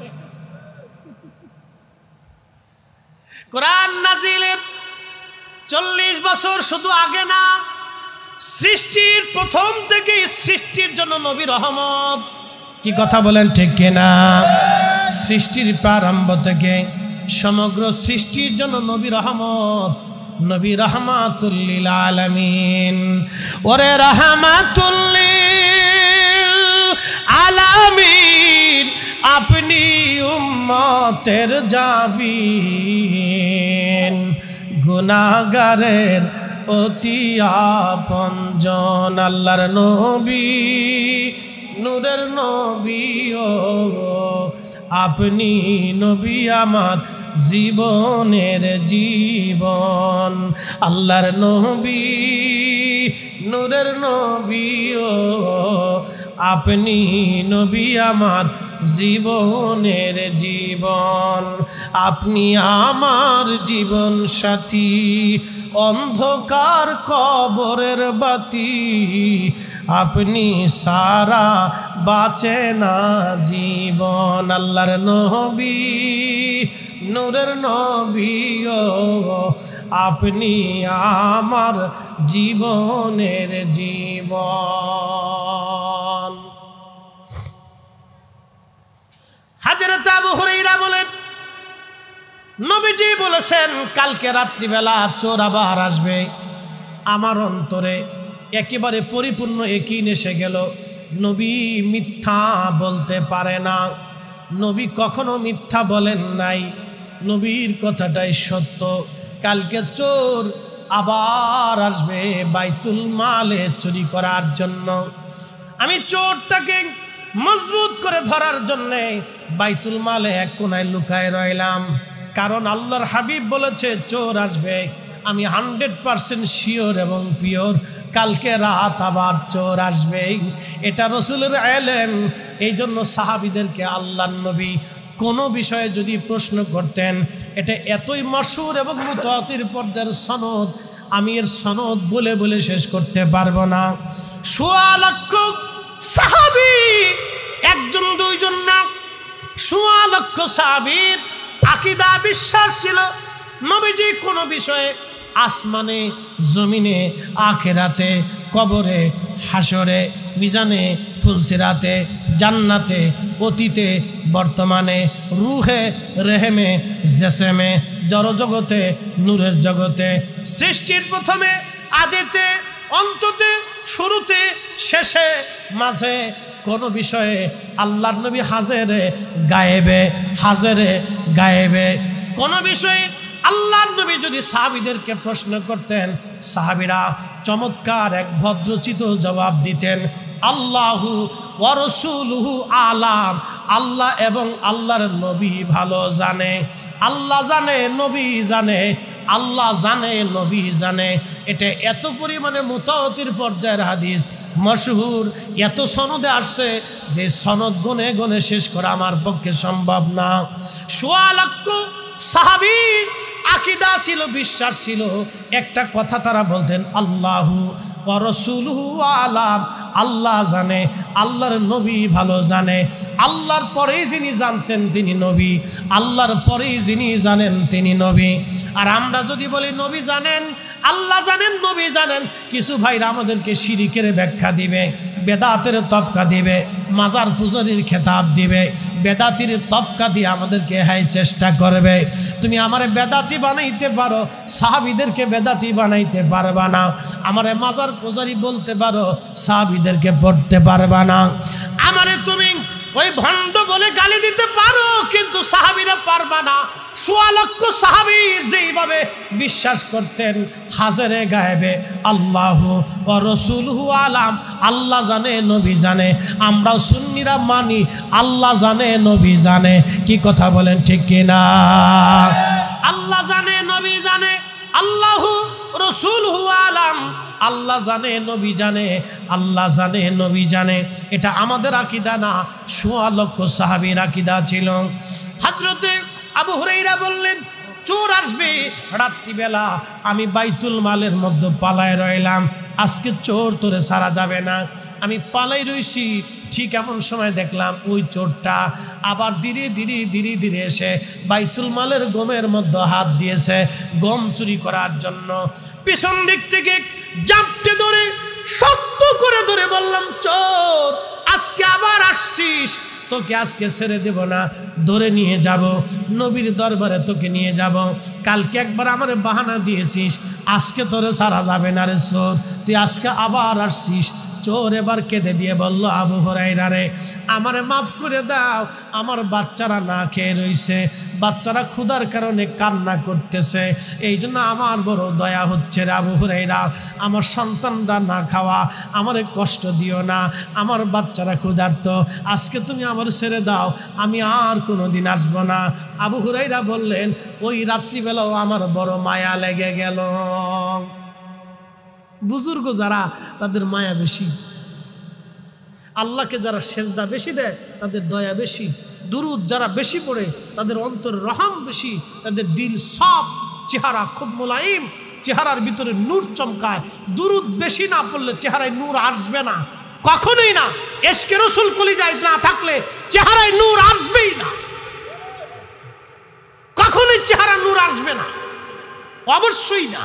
কোরআন নাজিলের চল্লিশ বছর শুধু আগে না, সৃষ্টির প্রথম থেকে সৃষ্টির জন্য নবী রহমত। কি কথা বলেন ঠিক কিনা? সৃষ্টির প্রারম্ভ থেকে সমগ্র সৃষ্টির জন্য নবী রহমত, নবী রাহমাতুল লিল আলামিন। ওরে রাহমাতুল লিল আলামিন, আপনি উম্মতের জাবিন, গুনাহগারের অতি আপনজন, আল্লাহর নবী, নূরের নবী ও আপনি নবী আমার জীবনের জীবন, আল্লাহর নবী, নূরের নবী ও আপনি নবী আমার জীবনের জীবন, আপনি আমার জীবন সাথী, অন্ধকার কবরের বাতি, আপনি সারা বাঁচে না জীবন, আল্লাহর নবী, নূরের নবী ও আপনি আমার জীবনের জীবন। হযরত আবু হুরায়রা বলেন, নবীজি বলেছেন কালকে রাত্রিবেলা চোর আবার আসবে। আমার অন্তরে একেবারে পরিপূর্ণ ইয়াকিন এসে গেল, নবী মিথ্যা বলতে পারে না, নবী কখনো মিথ্যা বলেন নাই, নবীর কথাটাই সত্য। কালকে চোর আবার আসবে বাইতুল মালে চুরি করার জন্য। আমি চোরটাকে মজবুত করে ধরার জন্যে বাইতুল মালে এক কোনায় লুকায় রইলাম, কারণ আল্লাহর হাবিব বলেছে চোর আসবে। আমি হান্ড্রেড পারসেন্ট শিওর এবং পিওর কালকে রাত আবার চোর আসবে, এটা রসুলের এলেম। এই জন্য সাহাবিদেরকে আল্লাহর নবী কোনো বিষয়ে যদি প্রশ্ন করতেন, এটা এতই মশহুর এবং মুতাওয়াতির পর্যায়ের সনদ, আমি এর সনদ বলে বলে শেষ করতে পারবো না। সোয়া লক্ষ সাহাবী, একজন দুইজন না, সোয়া লক্ষ সাহাবীর আকীদা বিশ্বাস ছিল নবীজি কোনো বিষয়ে আসমানে, জমিনে, আখিরাতে, কবরে, হাসরে, মিজানে, ফুলসিরাতে, জান্নাতে, অতীতে, বর্তমানে, রুহে, রেহেমে, জেসেমে, জড়জগতে, নূরের জগতে, সৃষ্টির প্রথমে, আদিতে, অন্ততে, শুরুতে, শেষে, মাঝে, কোনো বিষয়ে আল্লাহর নবী হাজেরে গায়েবে, হাজেরে গায়েবে। কোনো বিষয়ে আল্লাহর নবী যদি সাহাবীদেরকে প্রশ্ন করতেন, সাহাবীরা চমৎকার এক ভদ্রচিত জবাব দিতেন। আল্লাহু ওয়া রাসূলুহু আলাম, আল্লাহ এবং আল্লাহর নবী ভালো জানে। আল্লাহ জানে, নবী জানে, আল্লাহ জানে, নবী জানে। এটা এত পরিমাণে মুতাওয়াতির পর্যায়ের হাদিস, মশহুর, এত সনদে আসছে যে সনদ গনে গনে শেষ করা আমার পক্ষে সম্ভব না। সোয়া লক্ষ সাহাবী আকীদা ছিল, বিশ্বাস ছিল, একটা কথা তারা বলতেন, আল্লাহু ওয়া রাসূলুহু আলাম, আল্লাহ জানে, আল্লাহর নবী ভালো জানে। আল্লাহর পরেই যিনি জানতেন তিনি নবী, আল্লাহর পরেই যিনি জানেন তিনি নবী। আর আমরা যদি বলি নবী জানেন, আল্লাহ জানেন, নবী জানেন, কিছু ভাইরা আমাদেরকে শিরিকের ব্যাখ্যা দিবে, বেদাতের তবকা দিবে, মাজার পূজারীর খেতাব দিবে, বেদাতির তবকা দিয়ে আমাদেরকে হাই চেষ্টা করবে। তুমি আমারে বেদাতি বানাইতে পারো, সাহাবীদেরকে বেদাতি বানাইতে পারবা না। আমারে মাজার পূজারী বলতে পারো, সাহাবীদেরকে পড়তে পারবা না। আমারে তুমি ওই ভণ্ড বলে গালি দিতে পারো, কিন্তু সাহাবীরা পারবা না। সোয়া লক্ষ সাহাবী যেইভাবে বিশ্বাস করতেন হাজরে গায়েবে, আল্লাহু ওয়া রাসূলুহু আলাম, আল্লাহ জানে, নবী জানে। আমরাও সুন্নিরা মানি আল্লাহ জানে, নবী জানে। কি কথা বলেন, ঠিক কিনা? আল্লাহ জানে, নবী জানে, আল্লাহু রাসূলুহু আলাম, আল্লাহ জানে, নবী জানে, আল্লাহ জানে, নবী জানে। এটা আমাদের আকীদা না, সোয়া লক্ষ সাহাবীর আকীদা ছিল। হযরতে আবু হুরায়রা বললেন, চোর আসবে রাত্রিবেলা, আমি বাইতুল মালের মধ্যে পালায় রইলাম, আজকে চোর তোরে সারা যাবে না। আমি পালাই রইছি, ঠিক এমন সময় দেখলাম ওই চোরটা আবার ধীরে ধীরে ধীরে ধীরে এসে বাইতুল মালের গমের মধ্যে হাত দিয়েছে গম চুরি করার জন্য। পিছন দিক থেকে জাপটে ধরে শক্ত করে ধরে বললাম, চোর আজকে আবার আসছিস, তোকে আজকে ছেড়ে দেব না, ধরে নিয়ে যাব, নবীর দরবারে তোকে নিয়ে যাব। কালকে একবার আমার বাহানা দিয়েছিস, আজকে তোরে সারা যাবে না রে চোর, তুই আজকে আবার আসছিস। চোর এবার কেঁদে দিয়ে বলল, আবু হুরায়রা রে, আমারে মাফ করে দাও, আমার বাচ্চারা না খেয়ে রইছে, বাচ্চারা ক্ষুধার কারণে কান্না করতেছে, এই জন্য আমার বড় দয়া হচ্ছে রে আবু হুরায়রা, আমার সন্তানরা না খাওয়া, আমারে কষ্ট দিও না, আমার বাচ্চারা ক্ষুধার্ত, আজকে তুমি আমার ছেড়ে দাও, আমি আর কোনো দিন আসবো না। আবু হুরায়রা বললেন, ওই রাত্রিবেলাও আমার বড় মায়া লেগে গেল। বুজুর্গ যারা তাদের মায়া বেশি, আল্লাহকে যারা সেজদা বেশি দেয় তাদের দয়া বেশি, দুরুদ যারা বেশি পড়ে তাদের অন্তর রহম বেশি, তাদের দিল সব, চেহারা খুব মোলায়েম, চেহারার ভিতরে নূর চমকায়। দুরুদ বেশি না পড়লে চেহারায় নূর আসবে না, কখনোই না। এশকে রাসূল কলিজায় না থাকলে চেহারায় নূর আসবেই না, কখনোই চেহারা নূর আসবে না, অবশ্যই না।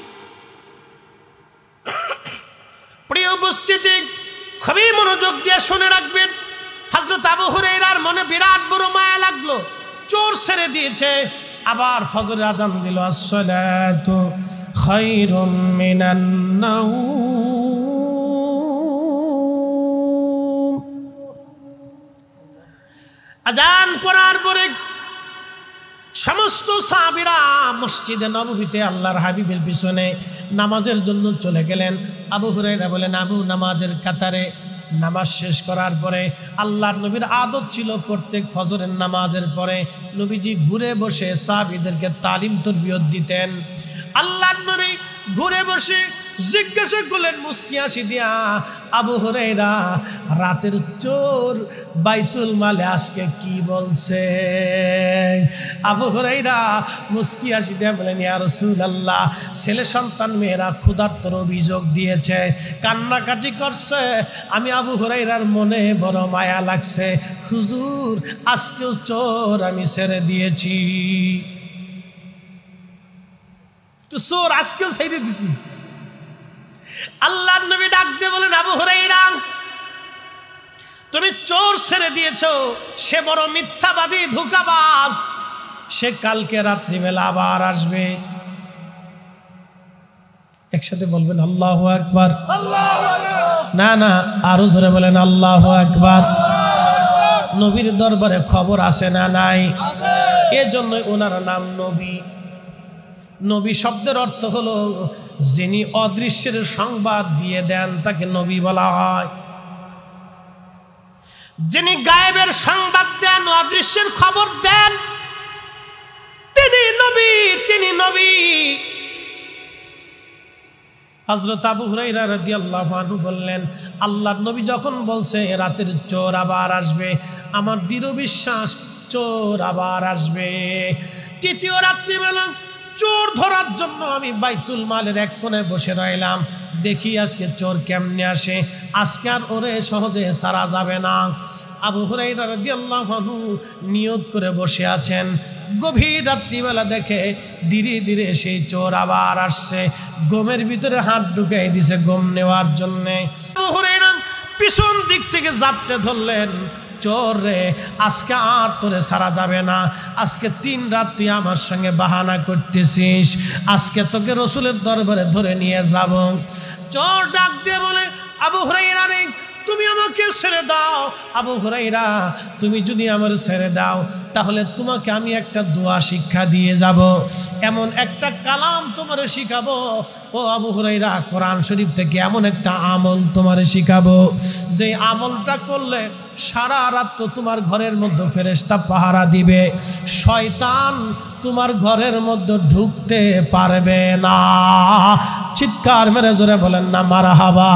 প্রিয় উপস্থিতি, খুবই মনোযোগ দিয়ে শুনে রাখবেন। হযরত আবু হুরায়রার মনে বিরাট বড় মায়া লাগলো, চোর ছেড়ে দিয়েছে, আবার ফজরের আযান দিল, আসসালাতু খায়রুম মিনান নাওম। আযান পড়ার পরে সমস্ত সাহাবীরা মসজিদে নববীতে আল্লাহর হাবিবের পিছনে নামাজের জন্য চলে গেলেন। আবু হুরায়রা বলেন, আবু নামাজের কাতারে নামাজ শেষ করার পরে আল্লাহর নবীর আদত ছিল প্রত্যেক ফজরের নামাজের পরে নবীজি ঘুরে বসে সাহাবীদেরকে তালিম তরবিয়ত দিতেন। আল্লাহর নবী ঘুরে বসে জিজ্ঞাসা করলেন মুস্কি হাসি দিয়া, আবু হুরায়রা, রাতের চোর বাইতুল মালে আজকে কি বলছে? আবু হুরায়রা মুস্কি হাসি দিয়া বলেন, ইয়া রাসূলুল্লাহ, ছেলে সন্তান মেয়েরা ক্ষুধার্তর অভিযোগ দিয়েছে, কান্নাকাটি করছে, আমি আবু হুরায়রার মনে বড় মায়া লাগছে, হুজুর আজকেও চোর আমি ছেড়ে দিয়েছি, চোর আজকেও ছেড়ে দিছি। আল্লাহর নবী ডাক দিয়ে বলেন, আবু হুরায়রা, তুমি চোর ছেড়ে দিয়েছো, সে বড় মিথ্যাবাদী, ধোঁকাবাজ, সে কালকে রাত্রিবেলা আবার আসবে। একসাথে বলবেন আল্লাহু আকবার। না না, আরো জোরে বলেন আল্লাহু আকবার। নবীর দরবারে খবর আসে না নাই? এজন্য ওনার নাম নবী। নবী শব্দের অর্থ হলো যিনি অদৃশ্যের সংবাদ দিয়ে দেন তাকে নবী বলা হয়। যিনি গায়েবের সংবাদ দেন, অদৃশ্যের খবর দেন, তিনি নবী, তিনি নবী। হযরত আবু হুরায়রা রাদিয়াল্লাহু আনহু বললেন, আল্লাহর নবী যখন বলছে রাতের চোর আবার আসবে, আমার দৃঢ় বিশ্বাস চোর আবার আসবে। তৃতীয় রাত্রিবেলা চোর ধরার জন্য আমি বাইতুল মালের এক কোণে বসে রইলাম, দেখি আজকে চোর কেমনে আসে, আজকে আর ওরে সহজে ছাড়া যাবে না। আবু হুরায়রা রাদিয়াল্লাহু আনহু নিয়ত করে বসে আছেন। গভীর রাত্রিবেলা দেখে ধীরে ধীরে সেই চোর আবার আসছে, গমের ভিতরে হাত ঢুকাই দিছে গম নেওয়ার জন্যে। আবু হুরায়রা পিছন দিক থেকে জাপটে ধরলেন, চোর রে, আজকে আর তোরে ছাড়া যাবে না, আজকে তিন রাত তুই আমার সঙ্গে বাহানা করতেছিস, আজকে তোকে রসুলের দরবারে ধরে নিয়ে যাব। চোর ডাক দিয়ে বলে, আবু হুরায়রা রে, তুমি আমাকে ছেড়ে দাও। আবু হুরায়রা, তুমি যদি আমার ছেড়ে দাও তাহলে তোমাকে আমি একটা দোয়া শিক্ষা দিয়ে যাব, এমন একটা কালাম তোমারে শিখাবো। ও আবু হুরায়রা, কোরআন শরীফ থেকে এমন একটা আমল তোমারে শিখাবো, যে আমলটা করলে সারা রাত তো তোমার ঘরের মধ্যে ফেরেশতা পাহারা দিবে, শয়তান তোমার ঘরের মধ্যে ঢুকতে পারবে না। চিৎকার মেরে জোরে বলেন না মারহাবা।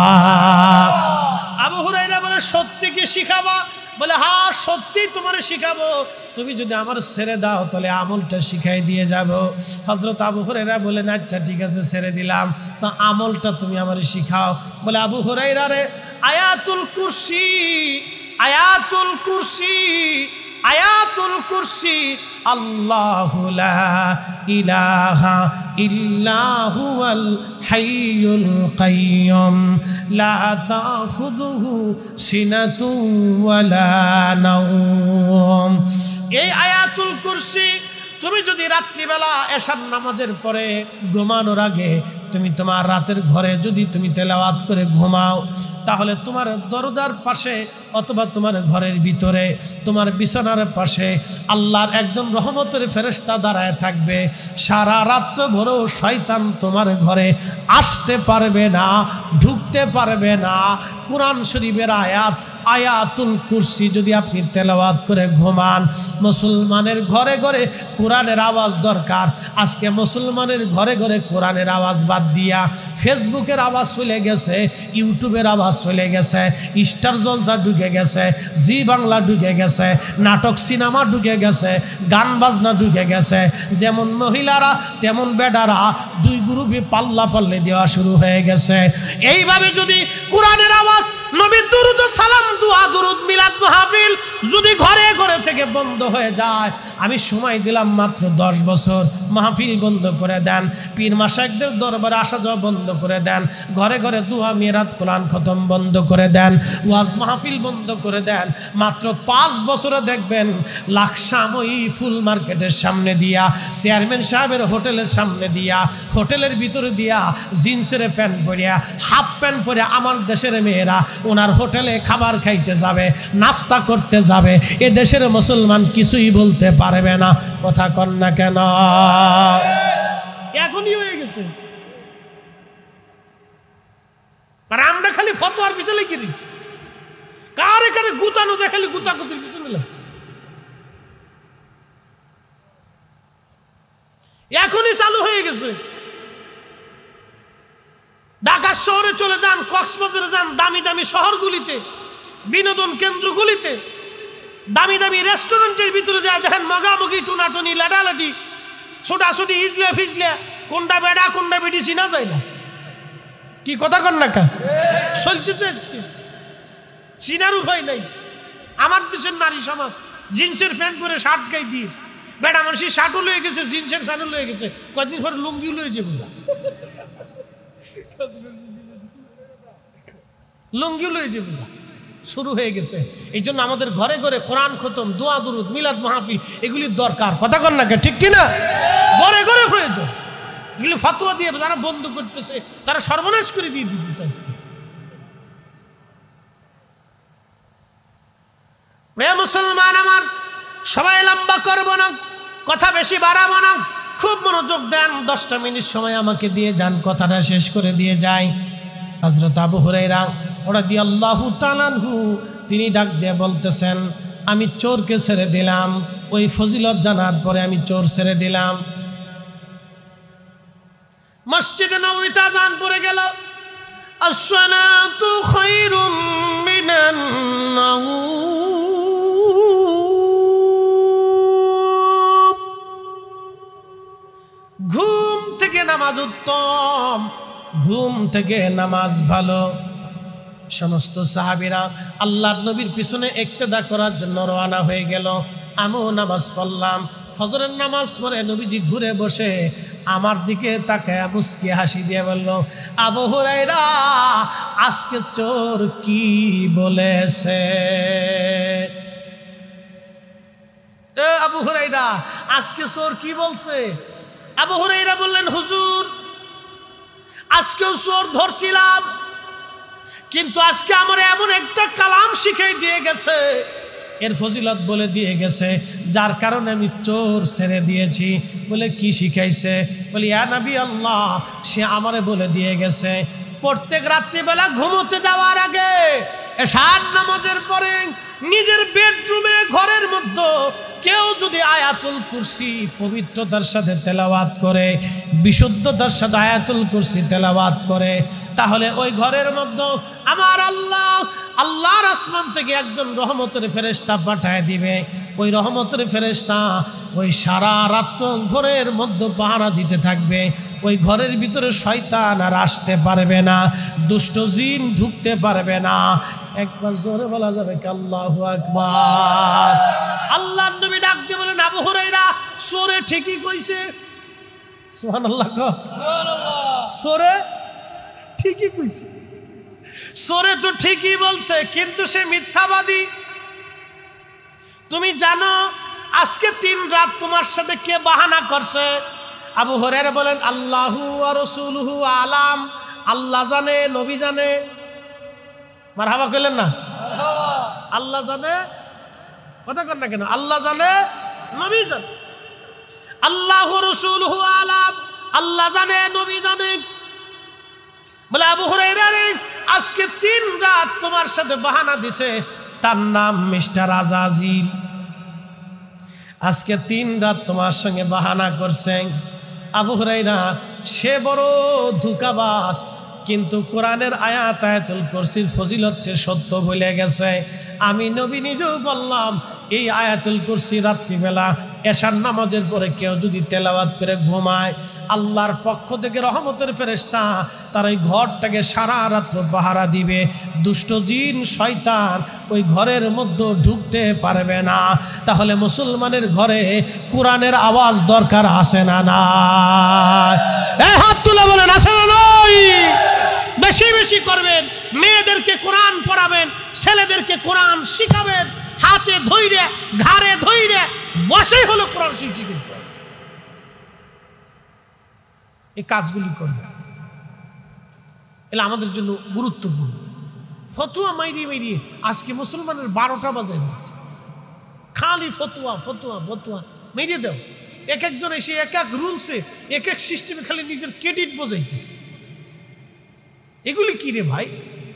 আবু হুরায়রা বলে, সত্যি কি শিখাবা? বলে, হ্যাঁ সত্যি তোমারে শিখাবো, তুমি যদি আমার ছেড়ে দাও তাহলে আমলটা শিখাই দিয়ে যাব। হযরত আবু হুরায়রা বলেন, আচ্ছা ঠিক আছে ছেড়ে দিলাম, তো আমলটা তুমি আমার শিখাও। বলে, আবু হুরায়রা রে, আয়াতুল কুরসি, আয়াতুল কুরসি, আয়াতুল কুরসি, আল্লাহু লা ইলাহা ইল্লা হুয়াল হাইয়ুল কাইয়ুম লা তাখুযুহু সিনাতুন ওয়ালা নাওম। এই আয়াতুল কুরসি তুমি যদি রাত্রিবেলা এশার নামাজের পরে ঘুমানোর আগে তুমি তোমার রাতের ঘরে যদি তুমি তেলাওয়াত করে ঘুমাও, তাহলে তোমার দরজার পাশে অথবা তোমার ঘরের ভিতরে তোমার বিছানার পাশে আল্লাহর একজন রহমতের ফেরেশতা দাঁড়ায় থাকবে। সারা রাত্র ভোরও শয়তান তোমার ঘরে আসতে পারবে না, ঢুকতে পারবে না। কোরআন শরীফের আয়াত আয়াতুল কুরসি যদি আপনি তেলাওয়াত করে ঘুমান, মুসলমানের ঘরে ঘরে কোরআনের আওয়াজ দরকার। আজকে মুসলমানের ঘরে ঘরে কোরআনের আওয়াজ বাদ দিয়া ফেসবুকের আওয়াজ চলে গেছে, ইউটিউবের আওয়াজ চলে গেছে, স্টার জলসা ঢুকে গেছে, জি বাংলা ঢুকে গেছে, নাটক সিনেমা ঢুকে গেছে, গান বাজনা ঢুকে গেছে। যেমন মহিলারা তেমন বেডারা দুই গ্রুপে পাল্লা পাল্লে দেওয়া শুরু হয়ে গেছে। এইভাবে যদি কোরআনের আওয়াজ, নবীর দুরূদ ও সালাম, দুআ দুরূদ, মিলাদ মাহফিল যদি ঘরে ঘরে থেকে বন্ধ হয়ে যায়, আমি সময় দিলাম মাত্র দশ বছর, মাহফিল বন্ধ করে দেন, পীর মাশায়েখদের দরবারে আসা যাওয়া বন্ধ করে দেন, ঘরে ঘরে দুআ মিরাত কোরআন খতম বন্ধ করে দেন, ওয়াজ মাহফিল বন্ধ করে দেন, মাত্র পাঁচ বছরে দেখবেন লাকসাময়ী ফুল মার্কেটের সামনে দিয়া, চেয়ারম্যান সাহেবের হোটেলের সামনে দিয়া, হোটেলের ভিতরে দিয়া জিন্সের প্যান্ট পরিয়া, হাফ প্যান্ট পরে আমার দেশের মেয়েরা ওনার হোটেলে খাবার খাইতে যাবে, নাস্তা করতে যাবে। এ দেশের মুসলমান কিছুই বলতে পারবে না। কথা কন না কেন? এখনই হয়ে গেছে। আর আমরা খালি ফতোয়ার পিছনে গিয়েছি, কারে কারে গুতানো যায়, খালি গুতাগুতির পিছনে লাগছে। এখনই চালু হয়ে গেছে। ঢাকা শহরে চলে যান, কক্সবাজারে যান, দামি দামি শহরগুলিতে, বিনোদন কেন্দ্রগুলিতে, দামি দামি রেস্টুরেন্টের ভিতরে যা দেখেন মগামগি, টুনাটুনি, লাডালাডি, ছোটাছুটি, ইজলে ফিজলে, কোনটা বেড়া কোনটা বেডি চিনা যায় না। কি কথা কন না কা চলতেছে, চিনার উপায় নাই। আমার দেশের নারী সমাজ জিন্সের প্যান্ট পরে শার্ট গায়ে দিয়ে, বেড়া মানুষের শার্টও লয়ে গেছে, জিন্সের প্যান্টও লয়ে গেছে, কয়েকদিন পরে লুঙ্গিও লয়ে যাবে, লুঙ্গিও লয়ে যাবে, শুরু হয়ে গেছে। এই জন্য আমাদের ঘরে ঘরে কোরআন খতম, দোয়া দুরুদ, মিলাদ মাহফিল এগুলির দরকার। কথা কন না, ঠিক কিনা? ঘরে ঘরে প্রয়োজন। এগুলি ফতোয়া দিয়ে যারা বন্ধ করতেছে তারা সর্বনাশ করে দিয়ে দিতে চাইছে। প্রিয় মুসলমান আমার, সবাই লম্বা করব না, কথা বেশি বাড়াবো না, খুব মনোযোগ দেন। দশটা মিনিট সময় আমাকে দিয়ে যান, কথাটা শেষ করে দিয়ে যাই। হযরত আবু হুরায়রা রাদিয়াল্লাহু তাআলা আনহু তিনি ডাক দিয়ে বলতেছেন, আমি চোরকে ছেড়ে দিলাম, ওই ফজিলত জানার পরে আমি চোর ছেড়ে দিলাম। মসজিদে নববীতে আযান পড়ে গেল, আসসালাতু খায়রুম মিনান নাওম, ঘুম থেকে নামাজ উত্তম, ঘুম থেকে নামাজ ভালো। সমস্ত সাহাবীরা আল্লাহর নবীর পিছনে ইক্তেদা করার জন্য রওনা হয়ে গেল। আমিও নামাজ পড়লাম। ফজরের নামাজ পড়ে নবীজি ঘুরে বসে আমার দিকে তাকায় মুস্কি হাসি দিয়ে বলল, আবু হুরায়রা আজকে চোর কি বলেছে? এ আবু হুরায়রা আজকে চোর কি বলছে? আবু হুরায়রা বললেন, হুজুর আজকেও চোর ধরছিলাম, কিন্তু আজকে আমার এমন একটা কালাম শিখিয়ে দিয়ে গেছে, এর ফজিলত বলে দিয়ে গেছে, যার কারণে আমি চোর ছেড়ে দিয়েছি। বলে কি শিখাইছে? বলি ইয়া নবী আল্লাহ, সে আমারে বলে দিয়ে গেছে প্রত্যেক রাত্রিবেলা ঘুমোতে যাওয়ার আগে এশার নামাজের পরে নিজের বেডরুমে ঘরের মধ্যে কেউ যদি আয়াতুল কুরসি পবিত্রতার সাথে তেলাওয়াত করে, বিশুদ্ধতার সাথে আয়াতুল কুরসি তেলাওয়াত করে, তাহলে ওই ঘরের মধ্যে আমার আল্লাহ আল্লাহর আসমান থেকে একজন রহমতের ফেরেশতা পাঠায় দিবে। ওই রহমতের ফেরেশতা ওই সারা রাত্র ঘরের মধ্যে পাহারা দিতে থাকবে। ওই ঘরের ভিতরে শয়তান আর আসতে পারবে না, দুষ্ট জিন ঢুকতে পারবে না। একবার জোরে বলা যাবে কি আল্লাহু আকবার? আল্লাহর নবী ডাক দিয়ে বলেন, আবু হুরায়রা সূরা ঠিকই কইছে। সুবহানাল্লাহ, সুবহানাল্লাহ। সূরা ঠিকই কইছে, সূরা তো ঠিকই বলছে, কিন্তু সে মিথ্যাবাদী। তুমি জানো আজকে তিন রাত তোমার সাথে কে বাহানা করছে? আবু হুরায়রা বলেন, আল্লাহু ওয়া রাসূলুহু আলাম, আল্লাহ জানে, নবী জানে। মারহাবা কইলেন না? আল্লাহ জানে, কথা কন না কেন? আল্লাহ জানে, নবী জানে। আল্লাহু রাসূলুহু আলাম, আল্লাহ জানে, নবী জানে। বলে আবু হুরায়রা রে, আজকে তিন রাত তোমার সাথে বাহানা দিছে, তার নাম মিস্টার আজাজিল। আজকে তিন রাত তোমার সঙ্গে বাহানা করছেন। আবু হুরায়রা সে বড় ধোঁকাবাজ, কিন্তু কোরআনের আয়াত আয়াতুল কুরসির ফজিলত সে সত্য বলে গেছে। আমি নবী নিজেও বললাম, এই আয়াতুল কুরসি রাত্রিবেলা এশার নামাজের পরে কেউ যদি তেলাওয়াত করে ঘুমায়, আল্লাহর পক্ষ থেকে রহমতের ফেরেশতা তার ওই ঘরটাকে সারা রাত্র পাহারা দিবে। দুষ্ট জিন শয়তান ওই ঘরের মধ্যে ঢুকতে পারবে না। তাহলে মুসলমানের ঘরে কোরআনের আওয়াজ দরকার আছে না না? এই হাত তুলে বলেন, আছে না নাই? বেশি বেশি করবেন, মেয়েদেরকে কোরআন পড়াবেন, ছেলেদেরকে কোরআন শিখাবেন, হাতে ধইরে ঘাড়ে ধইরে বসে হলো কোরআন শিখিয়ে। এই কাজগুলি করবে, এগুলো আমাদের জন্য গুরুত্বপূর্ণ। ফতুয়া মাইরিয়ে মাইরিয়ে আজকে মুসলমানের বারোটা বাজে হচ্ছে, খালি ফতুয়া ফতুয়া ফতুয়া মেরিয়ে দাও। এক একজন এসে এক এক রুলসে এক এক সিস্টেমে খালি নিজের ক্রেডিট বোঝাইতেছে। এগুলি কি রে ভাই?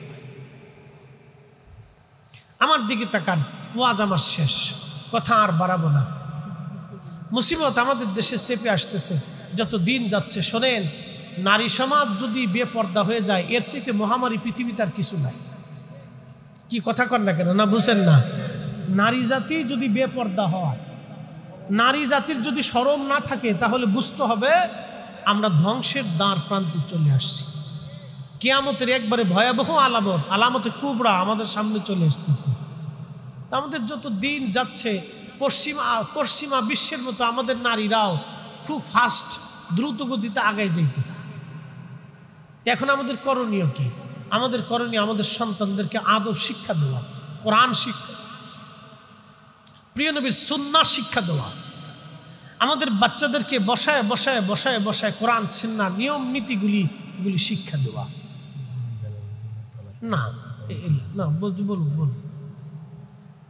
আমার দিকে তাকান, ওয়াজ আমার শেষ, কথা আর বাড়াবো না। মুসিবত আমাদের দেশে চেপে আসতেছে যত দিন যাচ্ছে। শোনেন, নারী সমাজ যদি বেপর্দা হয়ে যায়, এর চাইতে মহামারী পৃথিবীতে আর কিছু নাই। কি কথা কন না কেন? না বুঝেন না? নারী জাতি যদি বেপর্দা হয়, নারী জাতির যদি শরম না থাকে, তাহলে বুঝতে হবে আমরা ধ্বংসের দ্বার প্রান্তে চলে আসছি। কিয়ামতের একবারে ভয়াবহ আলামত, আলামতে কুবরা আমাদের সামনে চলে আসতেছে। আমাদের যত দিন যাচ্ছে, পশ্চিমা পশ্চিমা বিশ্বের মতো আমাদের নারীরাও খুব ফাস্ট দ্রুত গতিতে আগায় যাইতেছে। এখন আমাদের করণীয় কি? আমাদের করণীয় আমাদের সন্তানদেরকে আদব শিক্ষা দেওয়া, কোরআন শিক্ষা, প্রিয় নবীর সুন্নাহ শিক্ষা দেওয়া, আমাদের বাচ্চাদেরকে বসায় বসায় বসায় বসায় কোরআন সুন্নাহ নিয়ম নীতিগুলি এগুলি শিক্ষা দেওয়া। না না বলুন বলুন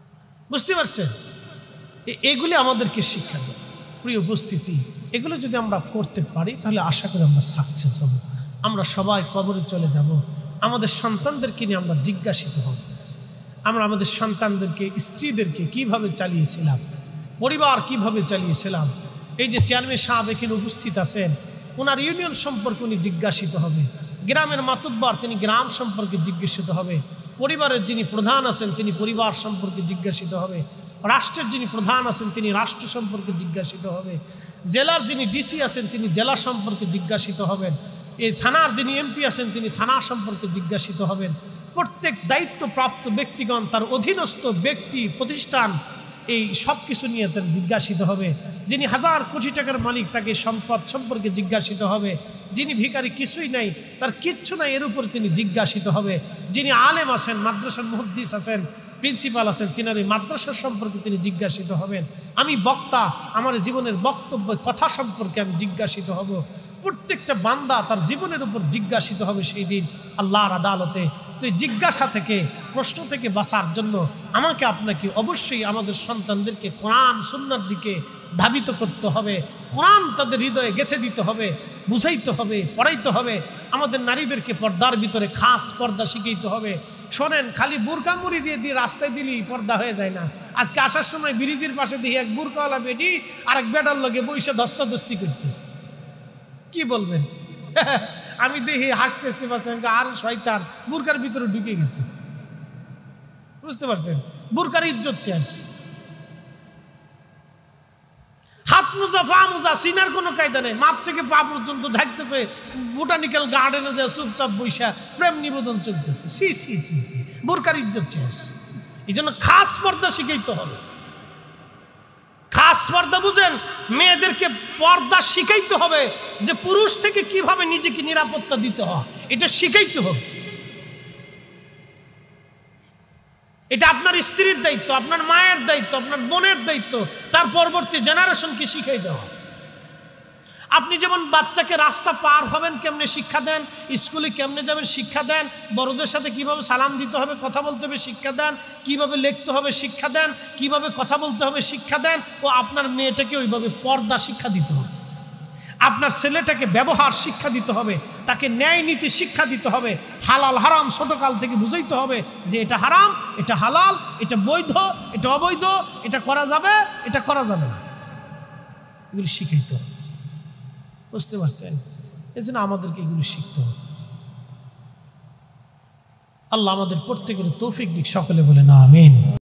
বুঝতে পারছেন? এগুলি আমাদেরকে শিক্ষা দেয়। প্রিয় উপস্থিতি, এগুলো যদি আমরা করতে পারি তাহলে আশা করি আমরা সাকসেস হব। আমরা সবাই কবরে চলে যাব, আমাদের সন্তানদেরকে নিয়ে আমরা জিজ্ঞাসিত হব। আমরা আমাদের সন্তানদেরকে, স্ত্রীদেরকে কিভাবে চালিয়েছিলাম, পরিবার কিভাবে চালিয়েছিলাম। এই যে চেয়ারম্যান সাহেব এখানে উপস্থিত আছেন, ওনার ইউনিয়ন সম্পর্কে উনি জিজ্ঞাসিত হবে। গ্রামের মাতুব্বর, তিনি গ্রাম সম্পর্কে জিজ্ঞাসিত হবে। পরিবারের যিনি প্রধান আছেন তিনি পরিবার সম্পর্কে জিজ্ঞাসিত হবে। রাষ্ট্রের যিনি প্রধান আছেন তিনি রাষ্ট্র সম্পর্কে জিজ্ঞাসিত হবে। জেলার যিনি ডিসি আছেন তিনি জেলা সম্পর্কে জিজ্ঞাসিত হবেন। এই থানার যিনি এমপি আছেন তিনি থানা সম্পর্কে জিজ্ঞাসিত হবেন। প্রত্যেক দায়িত্বপ্রাপ্ত ব্যক্তিগণ, তার অধীনস্থ ব্যক্তি, প্রতিষ্ঠান, এই সব কিছু নিয়ে তার জিজ্ঞাসিত হবে। যিনি হাজার কোটি টাকার মালিক তাকে সম্পদ সম্পর্কে জিজ্ঞাসিত হবে। যিনি ভিখারি, কিছুই নাই, তার কিচ্ছু নাই, এর উপর তিনি জিজ্ঞাসিত হবে। যিনি আলেম আছেন, মাদ্রাসার মুহাদ্দিস আছেন, প্রিন্সিপাল আছেন, তিনার এই মাদ্রাসার সম্পর্কে তিনি জিজ্ঞাসিত হবেন। আমি বক্তা, আমার জীবনের বক্তব্য কথা সম্পর্কে আমি জিজ্ঞাসিত হব। প্রত্যেকটা বান্দা তার জীবনের উপর জিজ্ঞাসিত হবে সেই দিন আল্লাহর আদালতে। তো এই জিজ্ঞাসা থেকে, প্রশ্ন থেকে বাঁচার জন্য আমাকে আপনাকে অবশ্যই আমাদের সন্তানদেরকে কোরআন সুন্নাহর দিকে ধাবিত করতে হবে। কোরআন তাদের হৃদয়ে গেঁথে দিতে হবে, বুঝাইতে হবে, পড়াইতে হবে। আমাদের নারীদেরকে পর্দার ভিতরে খাস পর্দা শিখাইতে হবে। শোনেন, খালি বুরকা মুড়ি দিয়ে দিয়ে রাস্তায় দিলেই পর্দা হয়ে যায় না। আজকে আসার সময় ব্রিজের পাশে দিয়ে এক বুরকাওয়ালা বেটি আর এক বেটার লগে বইসে ধস্তাধস্তি করতেছে। কি বলবেন? আমি দেখি হাসতে হাসতে পারছেন, আর শয়তান বুরকার ভিতরে ঢুকে গেছে। বুঝতে পারছেন? বুরকার ইজ্জত শেষ। হাত মোজা, পা মোজা, সিনার কোনো কায়দা নেই, মাপ থেকে পা পর্যন্ত ঢাকতেছে। বোটানিক্যাল গার্ডেনে যে চুপচাপ বৈশা প্রেম নিবেদন চলতেছে। সি সি সি সি বুরকার ইজ্জত শেষ। এই জন্য খাস পর্দা শিখাইতে হবে। খাস পর্দা বুঝেন, মেয়েদেরকে পর্দা শিখাইতে হবে যে পুরুষ থেকে কিভাবে নিজেকে নিরাপত্তা দিতে হয়, এটা শিখাইতে হবে। এটা আপনার স্ত্রীর দায়িত্ব, আপনার মায়ের দায়িত্ব, আপনার বোনের দায়িত্ব, তার পরবর্তী জেনারেশনকে শিখাই দেওয়া। আপনি যেমন বাচ্চাকে রাস্তা পার হবেন কেমনে শিক্ষা দেন, স্কুলে কেমনে যাবেন শিক্ষা দেন, বড়দের সাথে কিভাবে সালাম দিতে হবে, কথা বলতে হবে শিক্ষা দেন, কিভাবে লিখতে হবে শিক্ষা দেন, কিভাবে কথা বলতে হবে শিক্ষা দেন। ও আপনার মেয়েটাকে ওইভাবে পর্দা শিক্ষা দিতে হবে। আপনার ছেলেটাকে ব্যবহার শিক্ষা দিতে হবে, তাকে ন্যায় নীতি শিক্ষা দিতে হবে। হালাল হারাম ছোটকাল থেকে বুঝাইতে হবে যে এটা হারাম, এটা হালাল, এটা বৈধ, এটা অবৈধ, এটা করা যাবে, এটা করা যাবে না, এগুলি শিখাইতে হবে। বুঝতে পারছেন? এই জন্য আমাদেরকে এগুলো শিখতে হবে। আল্লাহ আমাদের প্রত্যেকের তৌফিক দিক, সকলে বলে না আমিন।